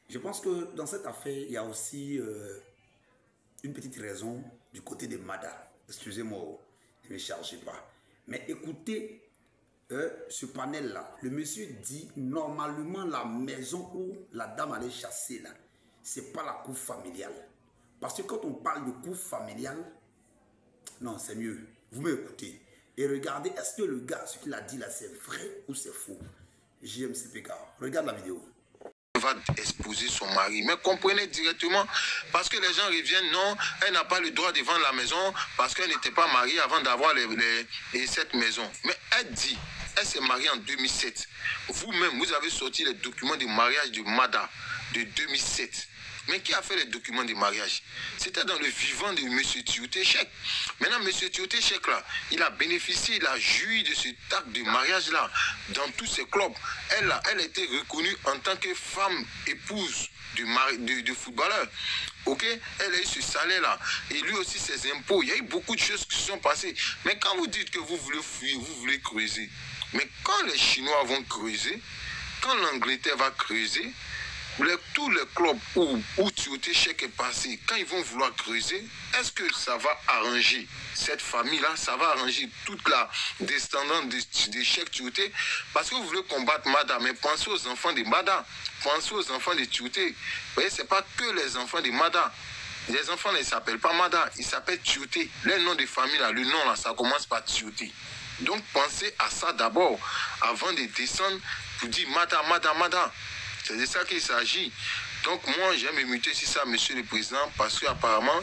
Je pense que dans cette affaire, il y a aussi une petite raison du côté de Mada. Excusez-moi, ne me chargez pas. Mais écoutez ce panel-là. Le monsieur dit, normalement, la maison où la dame allait chasser, là, ce n'est pas la cour familiale. Parce que quand on parle de cour familiale, non, c'est mieux. Vous m'écoutez. Et regardez, est-ce que le gars, ce qu'il a dit là, c'est vrai ou c'est faux? JMCPK, regarde la vidéo. Va exposer son mari, mais comprenez directement, parce que les gens reviennent, non, elle n'a pas le droit de vendre la maison parce qu'elle n'était pas mariée avant d'avoir cette maison. Mais elle dit, elle s'est mariée en 2007. Vous-même, vous avez sorti les documents de mariage de Mada de 2007. Mais qui a fait les documents de mariage? C'était dans le vivant de M. Tioté Chek. Maintenant, M. Tioté Chek, là, il a bénéficié, il a joui de cet acte de mariage-là dans tous ses clubs. Elle a été reconnue en tant que femme épouse de footballeur. Ok? Elle a eu ce salaire-là. Et lui aussi, ses impôts. Il y a eu beaucoup de choses qui se sont passées. Mais quand vous dites que vous voulez fuir, vous voulez creuser. Mais quand les Chinois vont creuser, quand l'Angleterre va creuser, tous les clubs où Tioté Chek est passé, quand ils vont vouloir creuser, est-ce que ça va arranger cette famille-là? Ça va arranger toute la descendante de Chek Tioté? Parce que vous voulez combattre Mada, mais pensez aux enfants de Mada, pensez aux enfants de Tioté. Vous voyez, ce n'est pas que les enfants de Mada. Les enfants ne s'appellent pas Mada, ils s'appellent Tioté. Les noms de famille, là, le nom, là, ça commence par Tioté. Donc pensez à ça d'abord, avant de descendre pour dire Mada, Mada, Mada. C'est de ça qu'il s'agit. Donc moi, j'aime me muter sur ça, monsieur le président, parce qu'apparemment,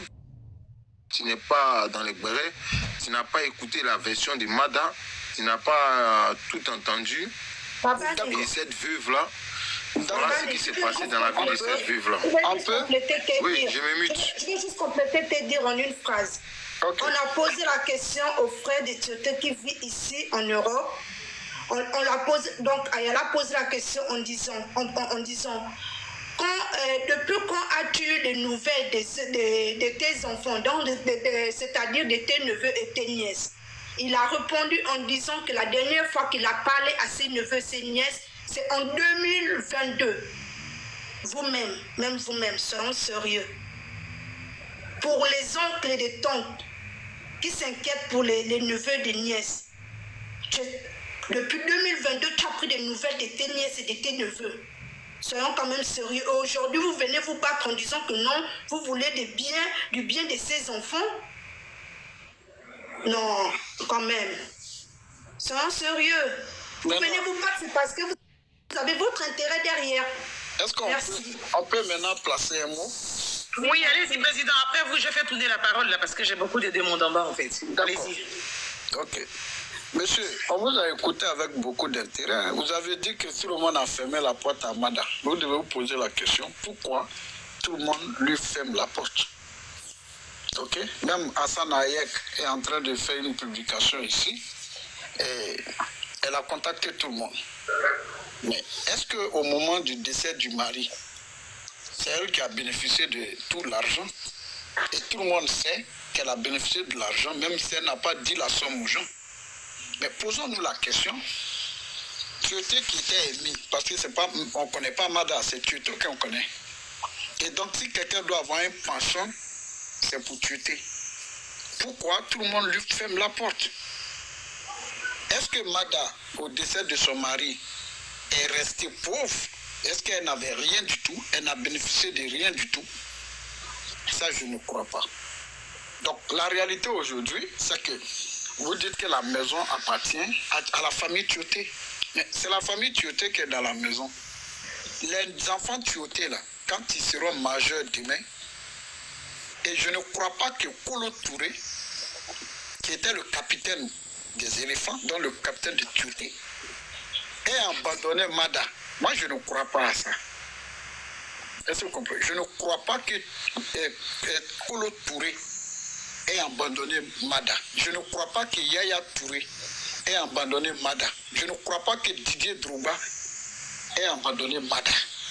tu n'es pas dans les bérets, tu n'as pas écouté la version de Mada, tu n'as pas tout entendu. Et cette veuve-là, voilà ce qui s'est passé dans la vie de cette veuve-là. Oui, je me mute. Je vais juste compléter te dire en une phrase. Okay. On a posé la question au frère de Tioté qui vit ici en Europe. On la pose, donc elle a posé la question en disant depuis quand as-tu eu des nouvelles de tes enfants, c'est-à-dire de tes neveux et tes nièces? Il a répondu en disant que la dernière fois qu'il a parlé à ses neveux et ses nièces, c'est en 2022. Vous-même, seront sérieux. Pour les oncles et les tantes qui s'inquiètent pour les neveux et les nièces, depuis 2022, tu as pris des nouvelles de tes nièces et de tes neveux. Soyons quand même sérieux. Aujourd'hui, vous venez vous battre en disant que non, vous voulez du bien de ces enfants. Non, quand même. Soyons sérieux. Vous venez vous battre, c'est parce que vous avez votre intérêt derrière. Est-ce qu'on peut maintenant placer un mot? Oui, allez-y, président. Après vous, je fais tourner la parole là parce que j'ai beaucoup de demandes en bas en fait. Allez-y. Ok. Monsieur, on vous a écouté avec beaucoup d'intérêt. Vous avez dit que tout le monde a fermé la porte à Mada. Vous devez vous poser la question, pourquoi tout le monde lui ferme la porte? Ok? Même Hassan Hayek est en train de faire une publication ici. Et elle a contacté tout le monde. Mais est-ce qu'au moment du décès du mari, c'est elle qui a bénéficié de tout l'argent? Et tout le monde sait qu'elle a bénéficié de l'argent, même si elle n'a pas dit la somme aux gens. Mais posons-nous la question, Tioté qui était émis, parce que c'est pas, on ne connaît pas Mada, c'est Tioté qu'on connaît. Et donc si quelqu'un doit avoir un penchant, c'est pour Tioté. Pourquoi tout le monde lui ferme la porte? Est-ce que Mada, au décès de son mari, est restée pauvre? Est-ce qu'elle n'avait rien du tout? Elle n'a bénéficié de rien du tout? Ça, je ne crois pas. Donc la réalité aujourd'hui, c'est que vous dites que la maison appartient à la famille Tioté. Mais c'est la famille Tioté qui est dans la maison. Les enfants Tioté, là, quand ils seront majeurs demain, et je ne crois pas que Kolo Touré, qui était le capitaine des éléphants, dont le capitaine de Tioté, ait abandonné Mada. Moi, je ne crois pas à ça. Est-ce que vous comprenez? Je ne crois pas que Kolo Touré ait abandonné Mada. Je ne crois pas que Yaya Touré ait abandonné Mada. Je ne crois pas que Didier Drogba ait abandonné Mada.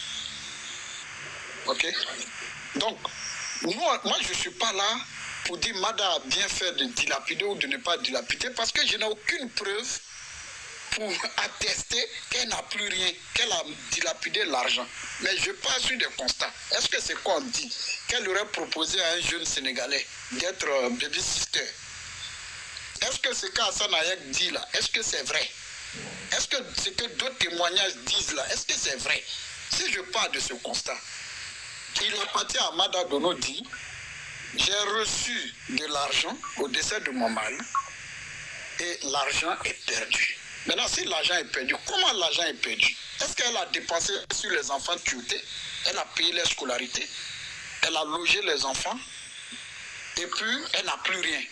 Ok? Donc, moi je ne suis pas là pour dire Mada a bien fait de dilapider ou de ne pas dilapider parce que je n'ai aucune preuve pour attester qu'elle n'a plus rien, qu'elle a dilapidé l'argent. Mais je passe sur des constats. Est-ce que c'est quoi on dit? Qu'elle aurait proposé à un jeune Sénégalais d'être baby-sister? Est-ce que ce qu'Hassan Hayek dit là, est-ce que c'est vrai? Est-ce que ce que d'autres témoignages disent là, est-ce que c'est vrai? Si je parle de ce constat, il appartient à Mada Dono dit, j'ai reçu de l'argent au décès de mon mari et l'argent est perdu. Maintenant, si l'argent est perdu, comment l'argent est perdu? Est-ce qu'elle a dépensé sur les enfants tutés? Elle a payé leur scolarité? Elle a logé les enfants? Et puis, elle n'a plus rien.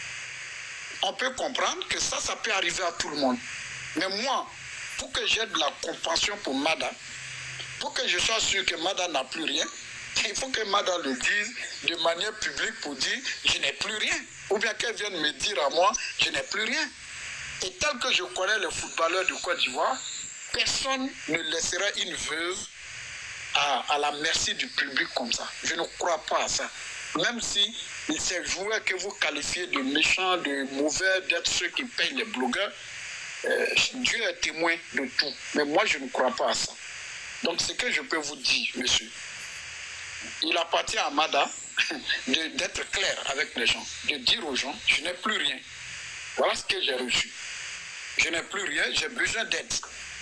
On peut comprendre que ça peut arriver à tout le monde. Mais moi, pour que j'ai de la compassion pour Mada, pour que je sois sûr que Mada n'a plus rien, il faut que Mada le dise de manière publique pour dire « je n'ai plus rien ». Ou bien qu'elle vienne me dire à moi « je n'ai plus rien ». Et tel que je connais les footballeurs de Côte d'Ivoire, personne ne laissera une veuve à la merci du public comme ça. Je ne crois pas à ça. Même si ces joueurs que vous qualifiez de méchants, de mauvais, d'être ceux qui payent les blogueurs, Dieu est témoin de tout. Mais moi, je ne crois pas à ça. Donc, ce que je peux vous dire, monsieur, il appartient à Mada d'être clair avec les gens, de dire aux gens, je n'ai plus rien. Voilà ce que j'ai reçu. Je n'ai plus rien, j'ai besoin d'aide.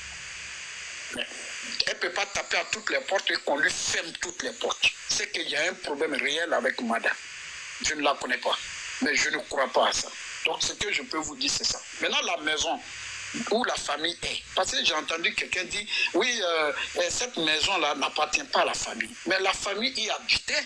Mais elle ne peut pas taper à toutes les portes et qu'on lui ferme toutes les portes. C'est qu'il y a un problème réel avec Mada. Je ne la connais pas, mais je ne crois pas à ça. Donc, ce que je peux vous dire, c'est ça. Maintenant, la maison où la famille est. Parce que j'ai entendu quelqu'un dire, oui, cette maison-là n'appartient pas à la famille. Mais la famille y habitait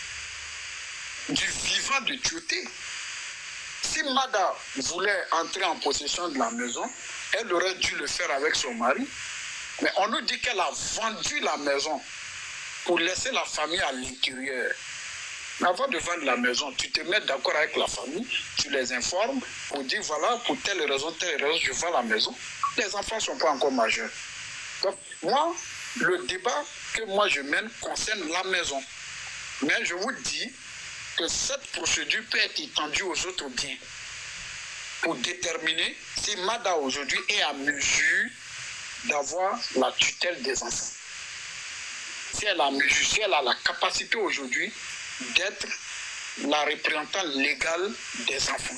du vivant de Tioté. Si Mada voulait entrer en possession de la maison, elle aurait dû le faire avec son mari. Mais on nous dit qu'elle a vendu la maison pour laisser la famille à l'intérieur. Mais avant de vendre la maison, tu te mets d'accord avec la famille, tu les informes pour dire voilà, pour telle raison, je vends la maison. Les enfants ne sont pas encore majeurs. Donc, moi, le débat que moi je mène concerne la maison. Mais je vous dis que cette procédure peut être étendue aux autres biens pour déterminer si Mada aujourd'hui est à mesure d'avoir la tutelle des enfants. Si elle a mesure, si elle a la capacité aujourd'hui d'être la représentante légale des enfants.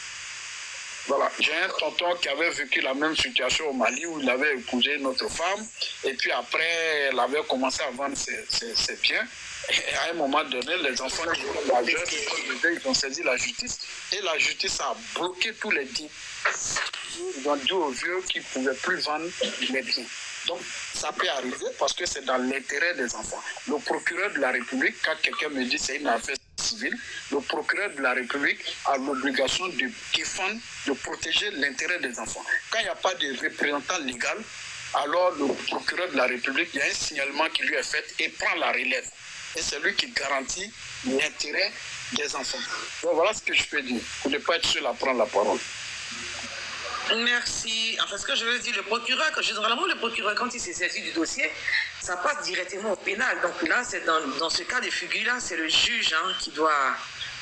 Voilà, j'ai un tonton qui avait vécu la même situation au Mali où il avait épousé une autre femme et puis après elle avait commencé à vendre ses biens et à un moment donné les enfants qui étaient majeurs, ils ont saisi la justice et la justice a bloqué tous les biens. Ils ont dit aux vieux qu'ils ne pouvaient plus vendre les biens. Donc, ça peut arriver parce que c'est dans l'intérêt des enfants. Le procureur de la République, quand quelqu'un me dit que c'est une affaire civile, le procureur de la République a l'obligation de défendre, de protéger l'intérêt des enfants. Quand il n'y a pas de représentant légal, alors le procureur de la République, il y a un signalement qui lui est fait et prend la relève. Et c'est lui qui garantit l'intérêt des enfants. Donc, voilà ce que je peux dire, pour ne pas être seul à prendre la parole. Merci. Enfin, ce que je veux dire, le procureur, généralement, le procureur, quand il s'est saisi du dossier, ça passe directement au pénal. Donc là, c'est dans ce cas de figure-là, c'est le juge qui doit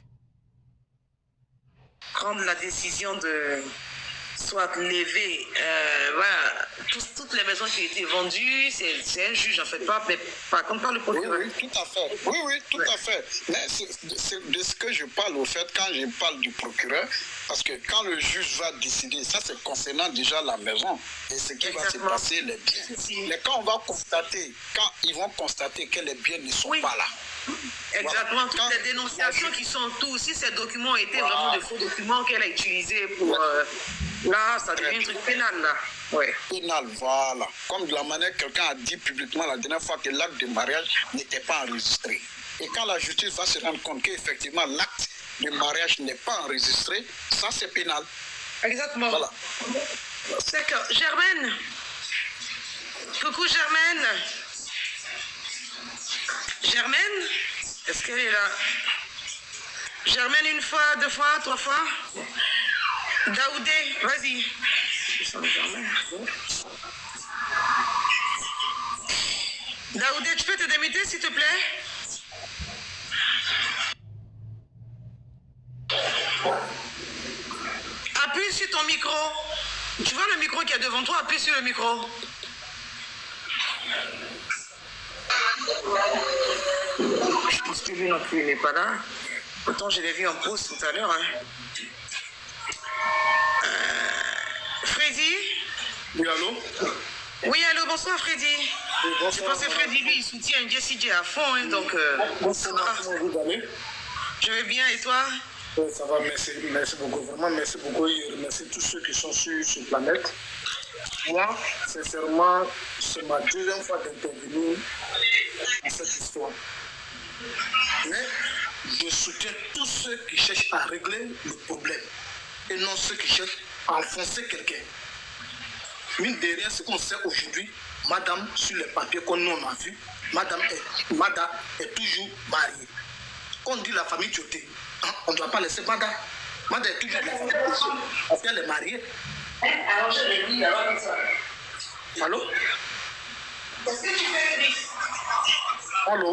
prendre la décision de soit lever, voilà, toutes les maisons qui ont été vendues, c'est un juge, en fait, par contre, pas le procureur. Oui, tout à fait. Oui, tout à fait. Mais c'est de ce que je parle, au fait, quand je parle du procureur, parce que quand le juge va décider, ça c'est concernant déjà la maison et ce qui va se passer, les biens. Mais quand on va constater, quand ils vont constater que les biens ne sont pas là. Exactement, voilà. Toutes les dénonciations qui sont tout, si ces documents étaient vraiment de faux documents qu'elle a utilisés pour... là, ça devient un truc pénal, là. Ouais. Pénal, voilà. Comme de la manière quelqu'un a dit publiquement la dernière fois que l'acte de mariage n'était pas enregistré. Et quand la justice va se rendre compte qu'effectivement l'acte de mariage n'est pas enregistré, ça c'est pénal. Exactement. Voilà. D'accord. Germaine. Coucou Germaine. Germaine, est-ce qu'elle est là? Germaine, une fois, deux fois, trois fois. Daoudé, vas-y. Daoudé, tu peux te démuter, s'il te plaît? Appuie sur ton micro. Tu vois le micro qui est devant toi, appuie sur le micro. Je pense que lui non plus, il n'est pas là. Pourtant, je l'ai vu en pause tout à l'heure. Hein. Freddy? Oui, allô? Oui, allô, bonsoir Freddy. Oui, bonsoir, je pense que Freddy, lui, il soutient Jessie J à fond, hein, donc... Bonsoir, comment vous allez? Je vais bien, et toi? Oui, ça va, merci beaucoup. Vraiment, merci beaucoup. Je remercie tous ceux qui sont sur cette planète. Moi, sincèrement, c'est ma deuxième fois d'intervenir dans cette histoire. Mais je soutiens tous ceux qui cherchent à régler le problème et non ceux qui cherchent à enfoncer quelqu'un. Mine de rien, ce qu'on sait aujourd'hui, madame, sur les papiers qu'on a vu, Mada est toujours mariée. Quand on dit la famille Tioté, hein, on ne doit pas laisser Mada. Mada est toujours de la famille Tioté. Parce qu'elle est mariée. Alors je l'ai dit, alors comme ça. Allô? Est-ce que tu fais Chris? Allô?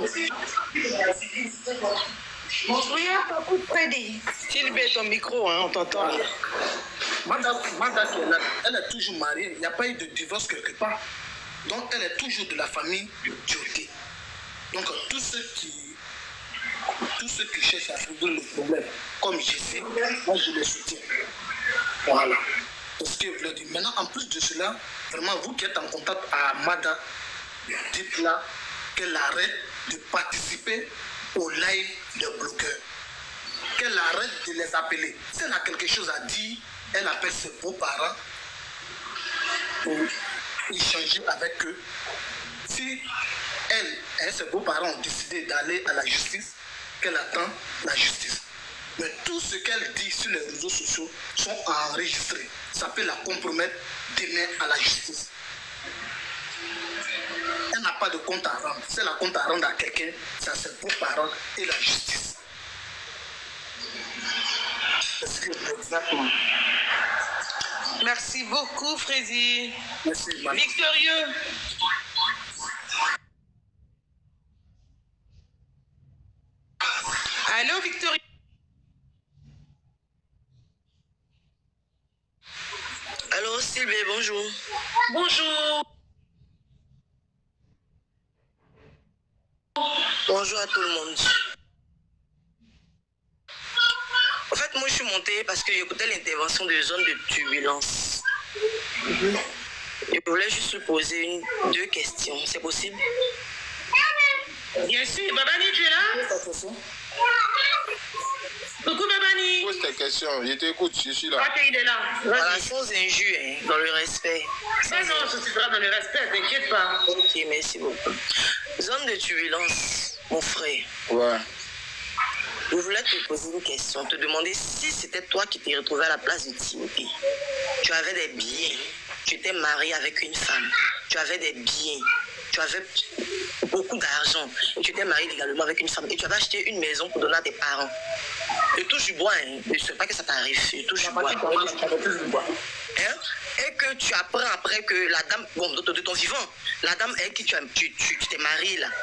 Oui, un coup de Freddy. S'il met ton micro, hein, on t'entend. Mada, elle est toujours mariée. Il n'y a pas eu de divorce quelque part. Donc, elle est toujours de la famille Tioté. Donc, tous ceux qui cherchent à résoudre le problème, comme je sais, moi, je les soutiens. Voilà. C'est ce que je voulais dire. Maintenant, en plus de cela, vraiment, vous qui êtes en contact à Mada, dites-la qu'elle arrête de participer au live de bloqueurs. Qu'elle arrête de les appeler. Si elle a quelque chose à dire, elle appelle ses beaux-parents pour échanger avec eux. Si elle et ses beaux-parents ont décidé d'aller à la justice, qu'elle attend la justice. Mais tout ce qu'elle dit sur les réseaux sociaux sont enregistrés. Ça peut la compromettre demain à la justice. Elle n'a pas de compte à rendre. Si elle a compte à rendre à quelqu'un, c'est à ses beaux-parents et la justice. Exactement. Merci beaucoup, Freddy. Merci, madame. Victorieux. Allô, Victorieux. Allô, Sylvie, bonjour. Bonjour. Bonjour à tout le monde. En fait, moi, je suis montée parce que j'écoutais l'intervention de zone de turbulence. Je voulais juste lui poser deux questions. C'est possible? Bien sûr. Babani, tu es là? Coucou, Babani. Pose tes questions. Je t'écoute, je suis là. Ok, il est là. Voilà, sans injure, hein, dans le respect. Non, je suis dans le respect, t'inquiète pas. Ok, merci beaucoup. Zone de turbulence, mon frère. Ouais. Je voulais te poser une question, te demander si c'était toi qui t'es retrouvé à la place de Timothée. Tu avais des biens, tu étais marié avec une femme, tu avais des biens, tu avais beaucoup d'argent, et tu étais marié également avec une femme, et tu avais acheté une maison pour donner à tes parents. Je touche du bois, hein. Je ne sais pas que ça t'arrive, je touche du bois. Hein? Et que tu apprends après que la dame, bon, de ton vivant, la dame avec qui tu t'es marié là,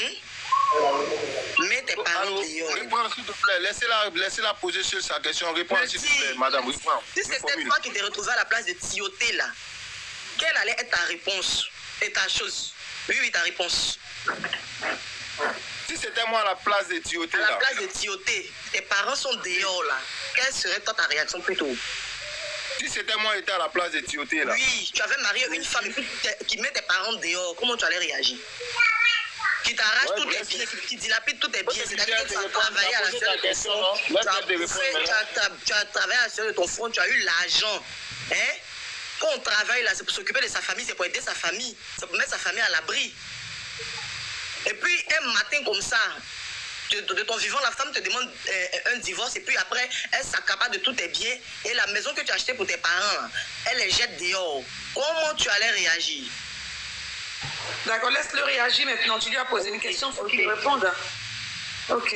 mais tes parents dehors. Réponds s'il te plaît, laissez-la poser sur sa question. Réponds s'il te plaît, madame. Réponds. Si c'était toi qui t'es retrouvé à la place de Tioté là, quelle allait être ta réponse et ta chose? Oui, ta réponse. Si c'était moi à la place de Tioté là. À la place de Tioté, tes parents sont dehors là. Quelle serait toi ta réaction plutôt? Si c'était moi qui étais à la place de Tioté là. Oui, tu avais marié une femme qui met tes parents dehors. Comment tu allais réagir? Qui t'arrache tous tes biens, qui dilapide tous tes biens. C'est-à-dire que tu as travaillé à la sueur de ton front, tu as travaillé à la sueur de ton front, tu as eu l'argent. Hein? Quand on travaille là, c'est pour s'occuper de sa famille, c'est pour aider sa famille, c'est pour mettre sa famille à l'abri. Et puis un matin comme ça, de ton vivant, la femme te demande un divorce et puis après, elle s'accapare de tous tes biens et la maison que tu as achetée pour tes parents, elle les jette dehors. Comment tu allais réagir? D'accord, laisse-le réagir maintenant. Tu lui as posé une question, il faut qu'il réponde. Ok.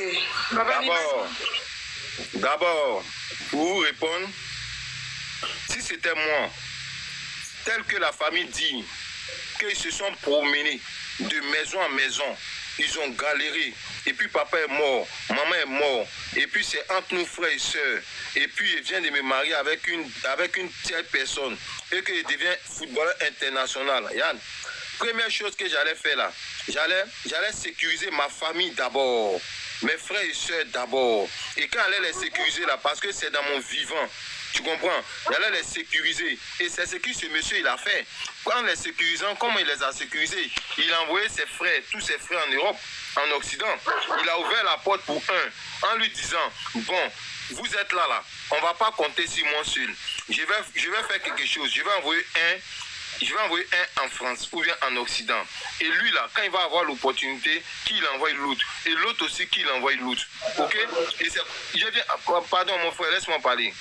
D'abord, pour vous répondre, si c'était moi, tel que la famille dit, qu'ils se sont promenés de maison en maison ils ont galéré. Et puis papa est mort, maman est mort. Et puis c'est entre nous frères et sœurs. Et puis il vient de me marier avec une telle personne. Et qu'il devient footballeur international. Yann, première chose que j'allais faire là, j'allais sécuriser ma famille d'abord. Mes frères et sœurs d'abord. Et quand j'allais les sécuriser là, parce que c'est dans mon vivant. Tu comprends? J'allais les sécuriser. Et c'est ce que ce monsieur il a fait. En les sécurisant, comment il les a sécurisés? Il a envoyé ses frères, tous ses frères en Europe, en Occident. Il a ouvert la porte pour un, en lui disant, bon, vous êtes là, on ne va pas compter sur moi seul. Je vais faire quelque chose. Je vais envoyer un en France ou bien en Occident. Et lui là, quand il va avoir l'opportunité, qu'il envoie l'autre. Et l'autre aussi qu'il envoie l'autre. Ok? Et je viens, pardon mon frère, laisse-moi parler.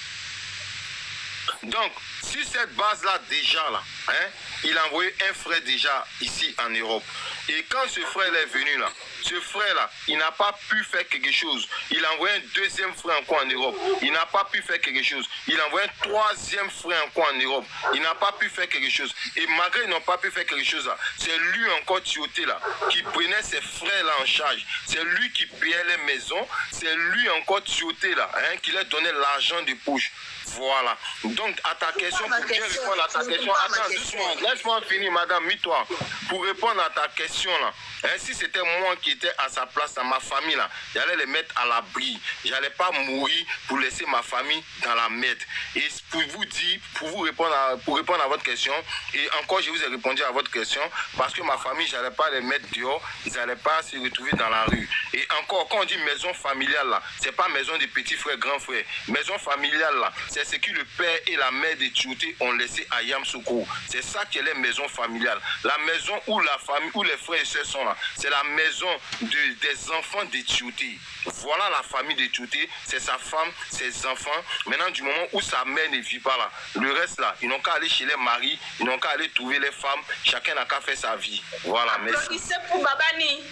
Donc, sur cette base-là, déjà, là, hein, il a envoyé un frère déjà ici en Europe. Et quand ce frère est venu là, ce frère-là, il n'a pas pu faire quelque chose. Il a envoyé un deuxième frère encore en Europe. Il n'a pas pu faire quelque chose. Il a envoyé un troisième frère encore en Europe. Il n'a pas pu faire quelque chose. Et malgré qu'ils n'ont pas pu faire quelque chose là, c'est lui encore Tioté là, qui prenait ses frères là en charge. C'est lui qui payait les maisons. C'est lui encore Tioté là, hein, qui leur donnait l'argent de poche. Voilà. Donc, à ta question, pour bien répondre à ta question, attends, doucement, laisse-moi finir, madame, mis-toi. Pour répondre à ta question là, hein, si c'était moi qui étais à sa place, dans ma famille là, j'allais les mettre à l'abri. J'allais pas mourir pour laisser ma famille dans la merde. Et pour vous dire, pour répondre à votre question, et encore je vous ai répondu à votre question, parce que ma famille, j'allais pas les mettre dehors, ils n'allaient pas se retrouver dans la rue. Et encore, quand on dit maison familiale là, c'est pas maison des petits frères, grands frères. Maison familiale là, c'est ce que le père et la mère de Tioté ont laissé à Yamoussoukro. C'est ça qui est la maison familiale. La maison où la famille, où les frères et sœurs sont là, c'est la maison des enfants de Tioté. Voilà la famille de Tioté, c'est sa femme, ses enfants. Maintenant, du moment où sa mère ne vit pas là, le reste là, ils n'ont qu'à aller chez les maris, ils n'ont qu'à aller trouver les femmes, chacun n'a qu'à faire sa vie. Voilà, merci. C'est pour Babani.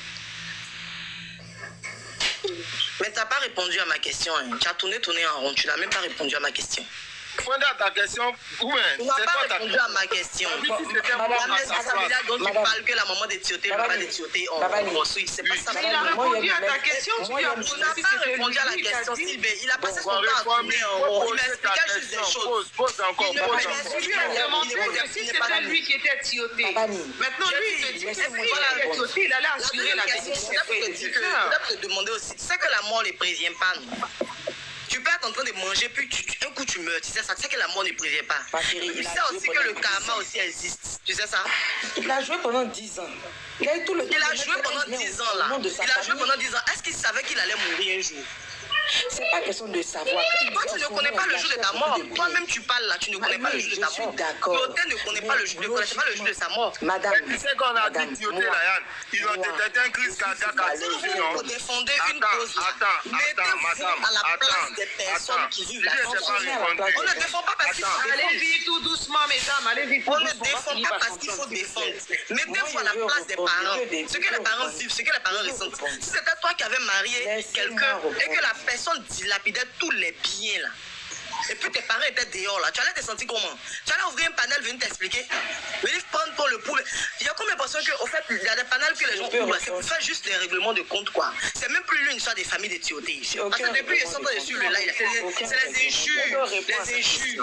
Mais tu n'as pas répondu à ma question. Hein. Tu as tourné en rond. Tu n'as même pas répondu à ma question. Répondez à ta question. Oui, tu n'as pas répondu à ma question. La maison familiale dont tu parles, que la maman de Tioté, le papa de Tioté, on construit. C'est pas ça. Il a répondu à ta question. Tu n'as pas répondu à la question, Sylvain. Il a passé son temps à tourner en rond. Il m'expliquait juste des choses. Pose encore. Il lui a demandé si c'était lui qui était Tioté. Maintenant, lui, il se dit que c'est lui qui était Tioté. Il allait assurer la question. Je dois te demander aussi. Tu sais que la mort ne prévient pas. Tu peux être en train de manger, puis un coup tu meurs, tu sais ça, tu sais que la mort ne prévient pas. Tu sais aussi que le karma aussi existe, tu sais ça? Il a joué pendant 10 ans. Il a joué pendant 10 ans là. Il a joué pendant 10 ans. Est-ce qu'il savait qu'il allait mourir un jour? C'est pas question de savoir. Toi, tu ne connais pas le jour de ta mort. Toi-même, tu parles là, tu ne connais pas le jour de ta mort. Je suis d'accord. Tioté ne connaît pas le jour de sa mort. Madame. Tu sais qu'on a dit Tioté là, Yann, ils ont détecté un crise cardiaque à Tioté. Vous défendez une cause là. Mettez-vous à la place des personnes qui vivent la vie. On ne défend pas parce qu'il faut défendre. Allez vite tout doucement, mesdames. Allez vite tout On doucement. ne défend pas parce qu'il faut défendre. Mettez-vous à la place des parents. Ce que les parents vivent, ce que les parents ressentent. Si c'était toi qui avais marié quelqu'un et que la personne dilapidait tous les biens là, et puis tes parents étaient dehors là, tu allais te sentir comment? Tu allais ouvrir un panel, venir t'expliquer, venir prendre ton le poulet. Il y a comme l'impression qu'au fait, il y a des panels que les gens ouvrent là, c'est pour faire juste des règlements de compte quoi. C'est même plus une histoire des familles de Tioté. Parce que depuis ils sont dessus le live, c'est les injures, les injures.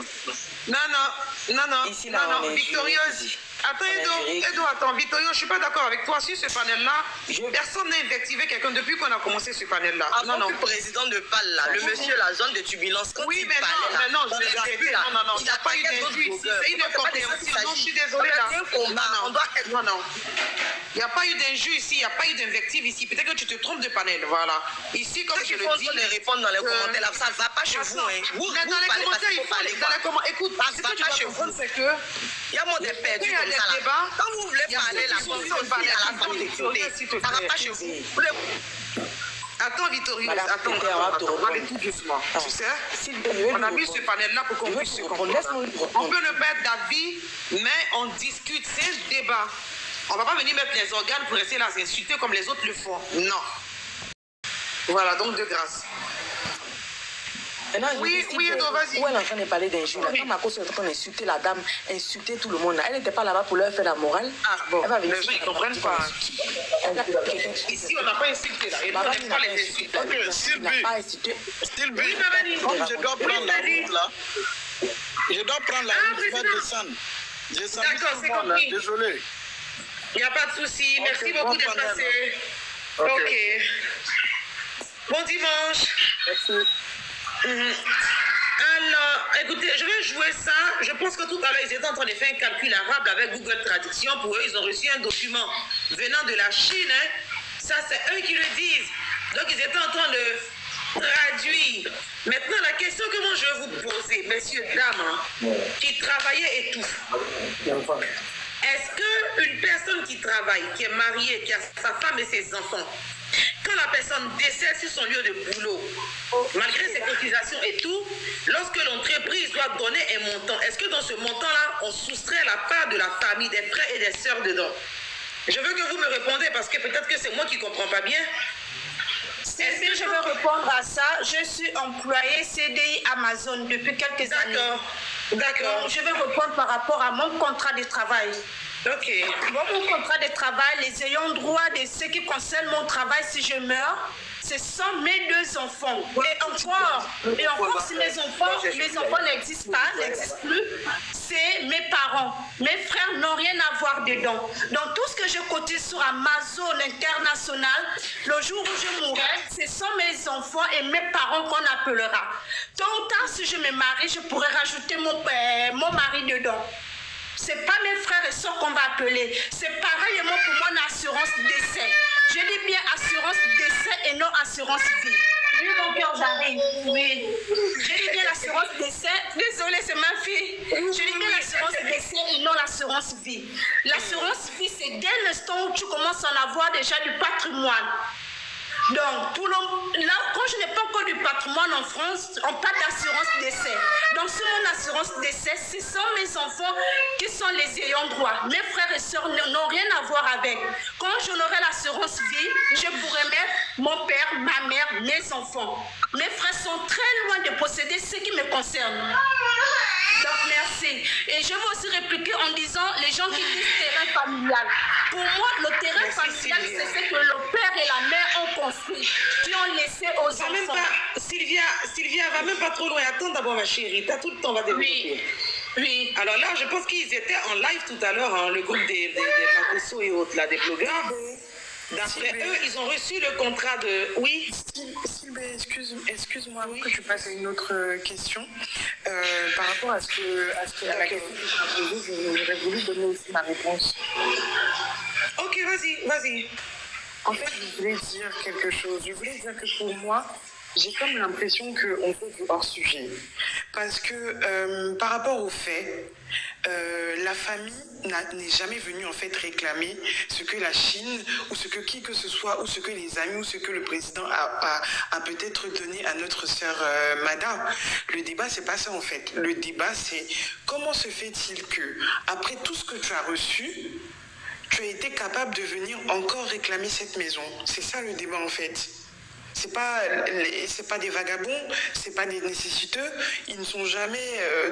Non, Victorieuse. Attends, Edo, attends, Victorio, je ne suis pas d'accord avec toi. Sur ce panel-là, personne n'a invectivé quelqu'un depuis qu'on a commencé ce panel-là. Avant que le président ne parle là, le monsieur, la zone de turbulence, quand il parlait non, il n'y a pas eu d'injure ici. C'est une incompréhension. Non, je suis désolée là. Non. Il n'y a pas eu d'injure ici, il n'y a pas eu d'invective ici. Peut-être que tu te trompes de panel, voilà. Ici, comme je le dis. Les répondre dans les commentaires là, ça ne va pas chez vous. Dans les commentaires, il faut parler. Écoute, ce que tu dois comprendre, c'est que. Il y a mon perdus comme ça là. Quand vous voulez parler, la confiance à la famille de Tioté, ça ne va pas chez vous. Attends, Victorio, attends, on va aller tout doucement. Tu sais, on a mis ce panel-là pour qu'on puisse se comprendre. On peut ne pas être d'avis, mais on discute, c'est un débat. On ne va pas venir mettre les organes pour essayer de les insulter comme les autres le font. Non. Voilà, donc de grâce. Maintenant, oui, vas-y. Où elle est en train de parler d'injures. Quand Marco est en train d'insulter la dame, insulter tout le monde, elle n'était pas là-bas pour leur faire la morale. Ah bon, elle va venir les gens, ils ne comprennent pas. Ici, on n'a pas insulté, là. On n'a pas les insulter. Ok, Sylvie, comme je dois prendre la route, là, je vais descendre. D'accord, c'est compris. Désolé. Il n'y a pas de souci. Merci beaucoup d'être passé. Ok. Bon dimanche. Merci. Alors, écoutez, je vais jouer ça. Je pense que tout à l'heure, ils étaient en train de faire un calcul arabe avec Google Traduction. Pour eux, ils ont reçu un document venant de la Chine. Hein. Ça, c'est eux qui le disent. Donc, ils étaient en train de traduire. Maintenant, la question que moi, je vais vous poser, messieurs, dames, qui travaillaient et tout. Est-ce qu'une personne qui travaille, qui est mariée, qui a sa femme et ses enfants, quand la personne décède sur son lieu de boulot, malgré ses cotisations et tout, lorsque l'entreprise doit donner un montant, est-ce que dans ce montant-là, on soustrait la part de la famille, des frères et des sœurs dedans? Je veux que vous me répondez parce que peut-être que c'est moi qui ne comprends pas bien. Est-ce que je vais répondre à ça? Je suis employée CDI Amazon depuis quelques années. D'accord. Donc, je vais répondre par rapport à mon contrat de travail. Ok. Bon, mon contrat de travail, les ayants droit de ce qui concerne mon travail si je meurs, ce sont mes 2 enfants. Et encore si mes enfants n'existent plus, c'est mes parents. Mes frères n'ont rien à voir dedans. Donc tout ce que je cotise sur Amazon International, le jour où je mourrai, ce sont mes enfants et mes parents qu'on appellera. Tôt ou tard, si je me marie, je pourrais rajouter mon mari dedans. Ce n'est pas mes frères et soeurs qu'on va appeler. C'est pareillement pour mon assurance décès. Je dis bien assurance décès et non assurance vie. Oui, mon cœur, j'arrive. Oui. Je dis bien l'assurance décès. Désolée, c'est ma fille. Je dis bien l'assurance décès et non l'assurance vie. L'assurance vie, c'est dès l'instant où tu commences à en avoir déjà du patrimoine. Donc, là, quand je n'ai pas encore du patrimoine en France, on parle d'assurance décès. Donc, sur mon assurance décès, ce sont mes enfants qui sont les ayants droit. Mes frères et sœurs n'ont rien à voir avec. Quand j'aurai l'assurance vie, je pourrai mettre mon père, ma mère, mes enfants. Mes frères sont très loin de posséder ce qui me concerne. Donc, merci. Et je veux aussi répliquer en disant, les gens qui disent terrain familial. Pour moi, le terrain familial, c'est ce que le père et la mère ont construit, qui ont laissé aux enfants. Même pas, Sylvia, va même pas trop loin. Attends d'abord, ma chérie. Tu as tout le temps, on va développer. Oui. Alors là, je pense qu'ils étaient en live tout à l'heure, hein, le groupe des Makosso et autres, là, des blogueurs. D'après eux, ils ont reçu le contrat de... Oui. Sylvie, excuse-moi, que tu passes à une autre question. Par rapport à la question que tu as posée, j'aurais voulu donner aussi ma réponse. Ok, vas-y. En fait, je voulais dire quelque chose. Je voulais dire que pour moi, j'ai comme l'impression qu'on fait du hors-sujet. Parce que par rapport aux faits, la famille n'est jamais venue en fait réclamer ce que la Chine ou ce que qui que ce soit ou ce que les amis ou ce que le président a peut-être donné à notre sœur Mada. Le débat, c'est pas ça en fait. Le débat, c'est comment se fait-il que après tout ce que tu as reçu, tu as été capable de venir encore réclamer cette maison. C'est ça le débat en fait. C'est pas des vagabonds, c'est pas des nécessiteux. Ils ne sont jamais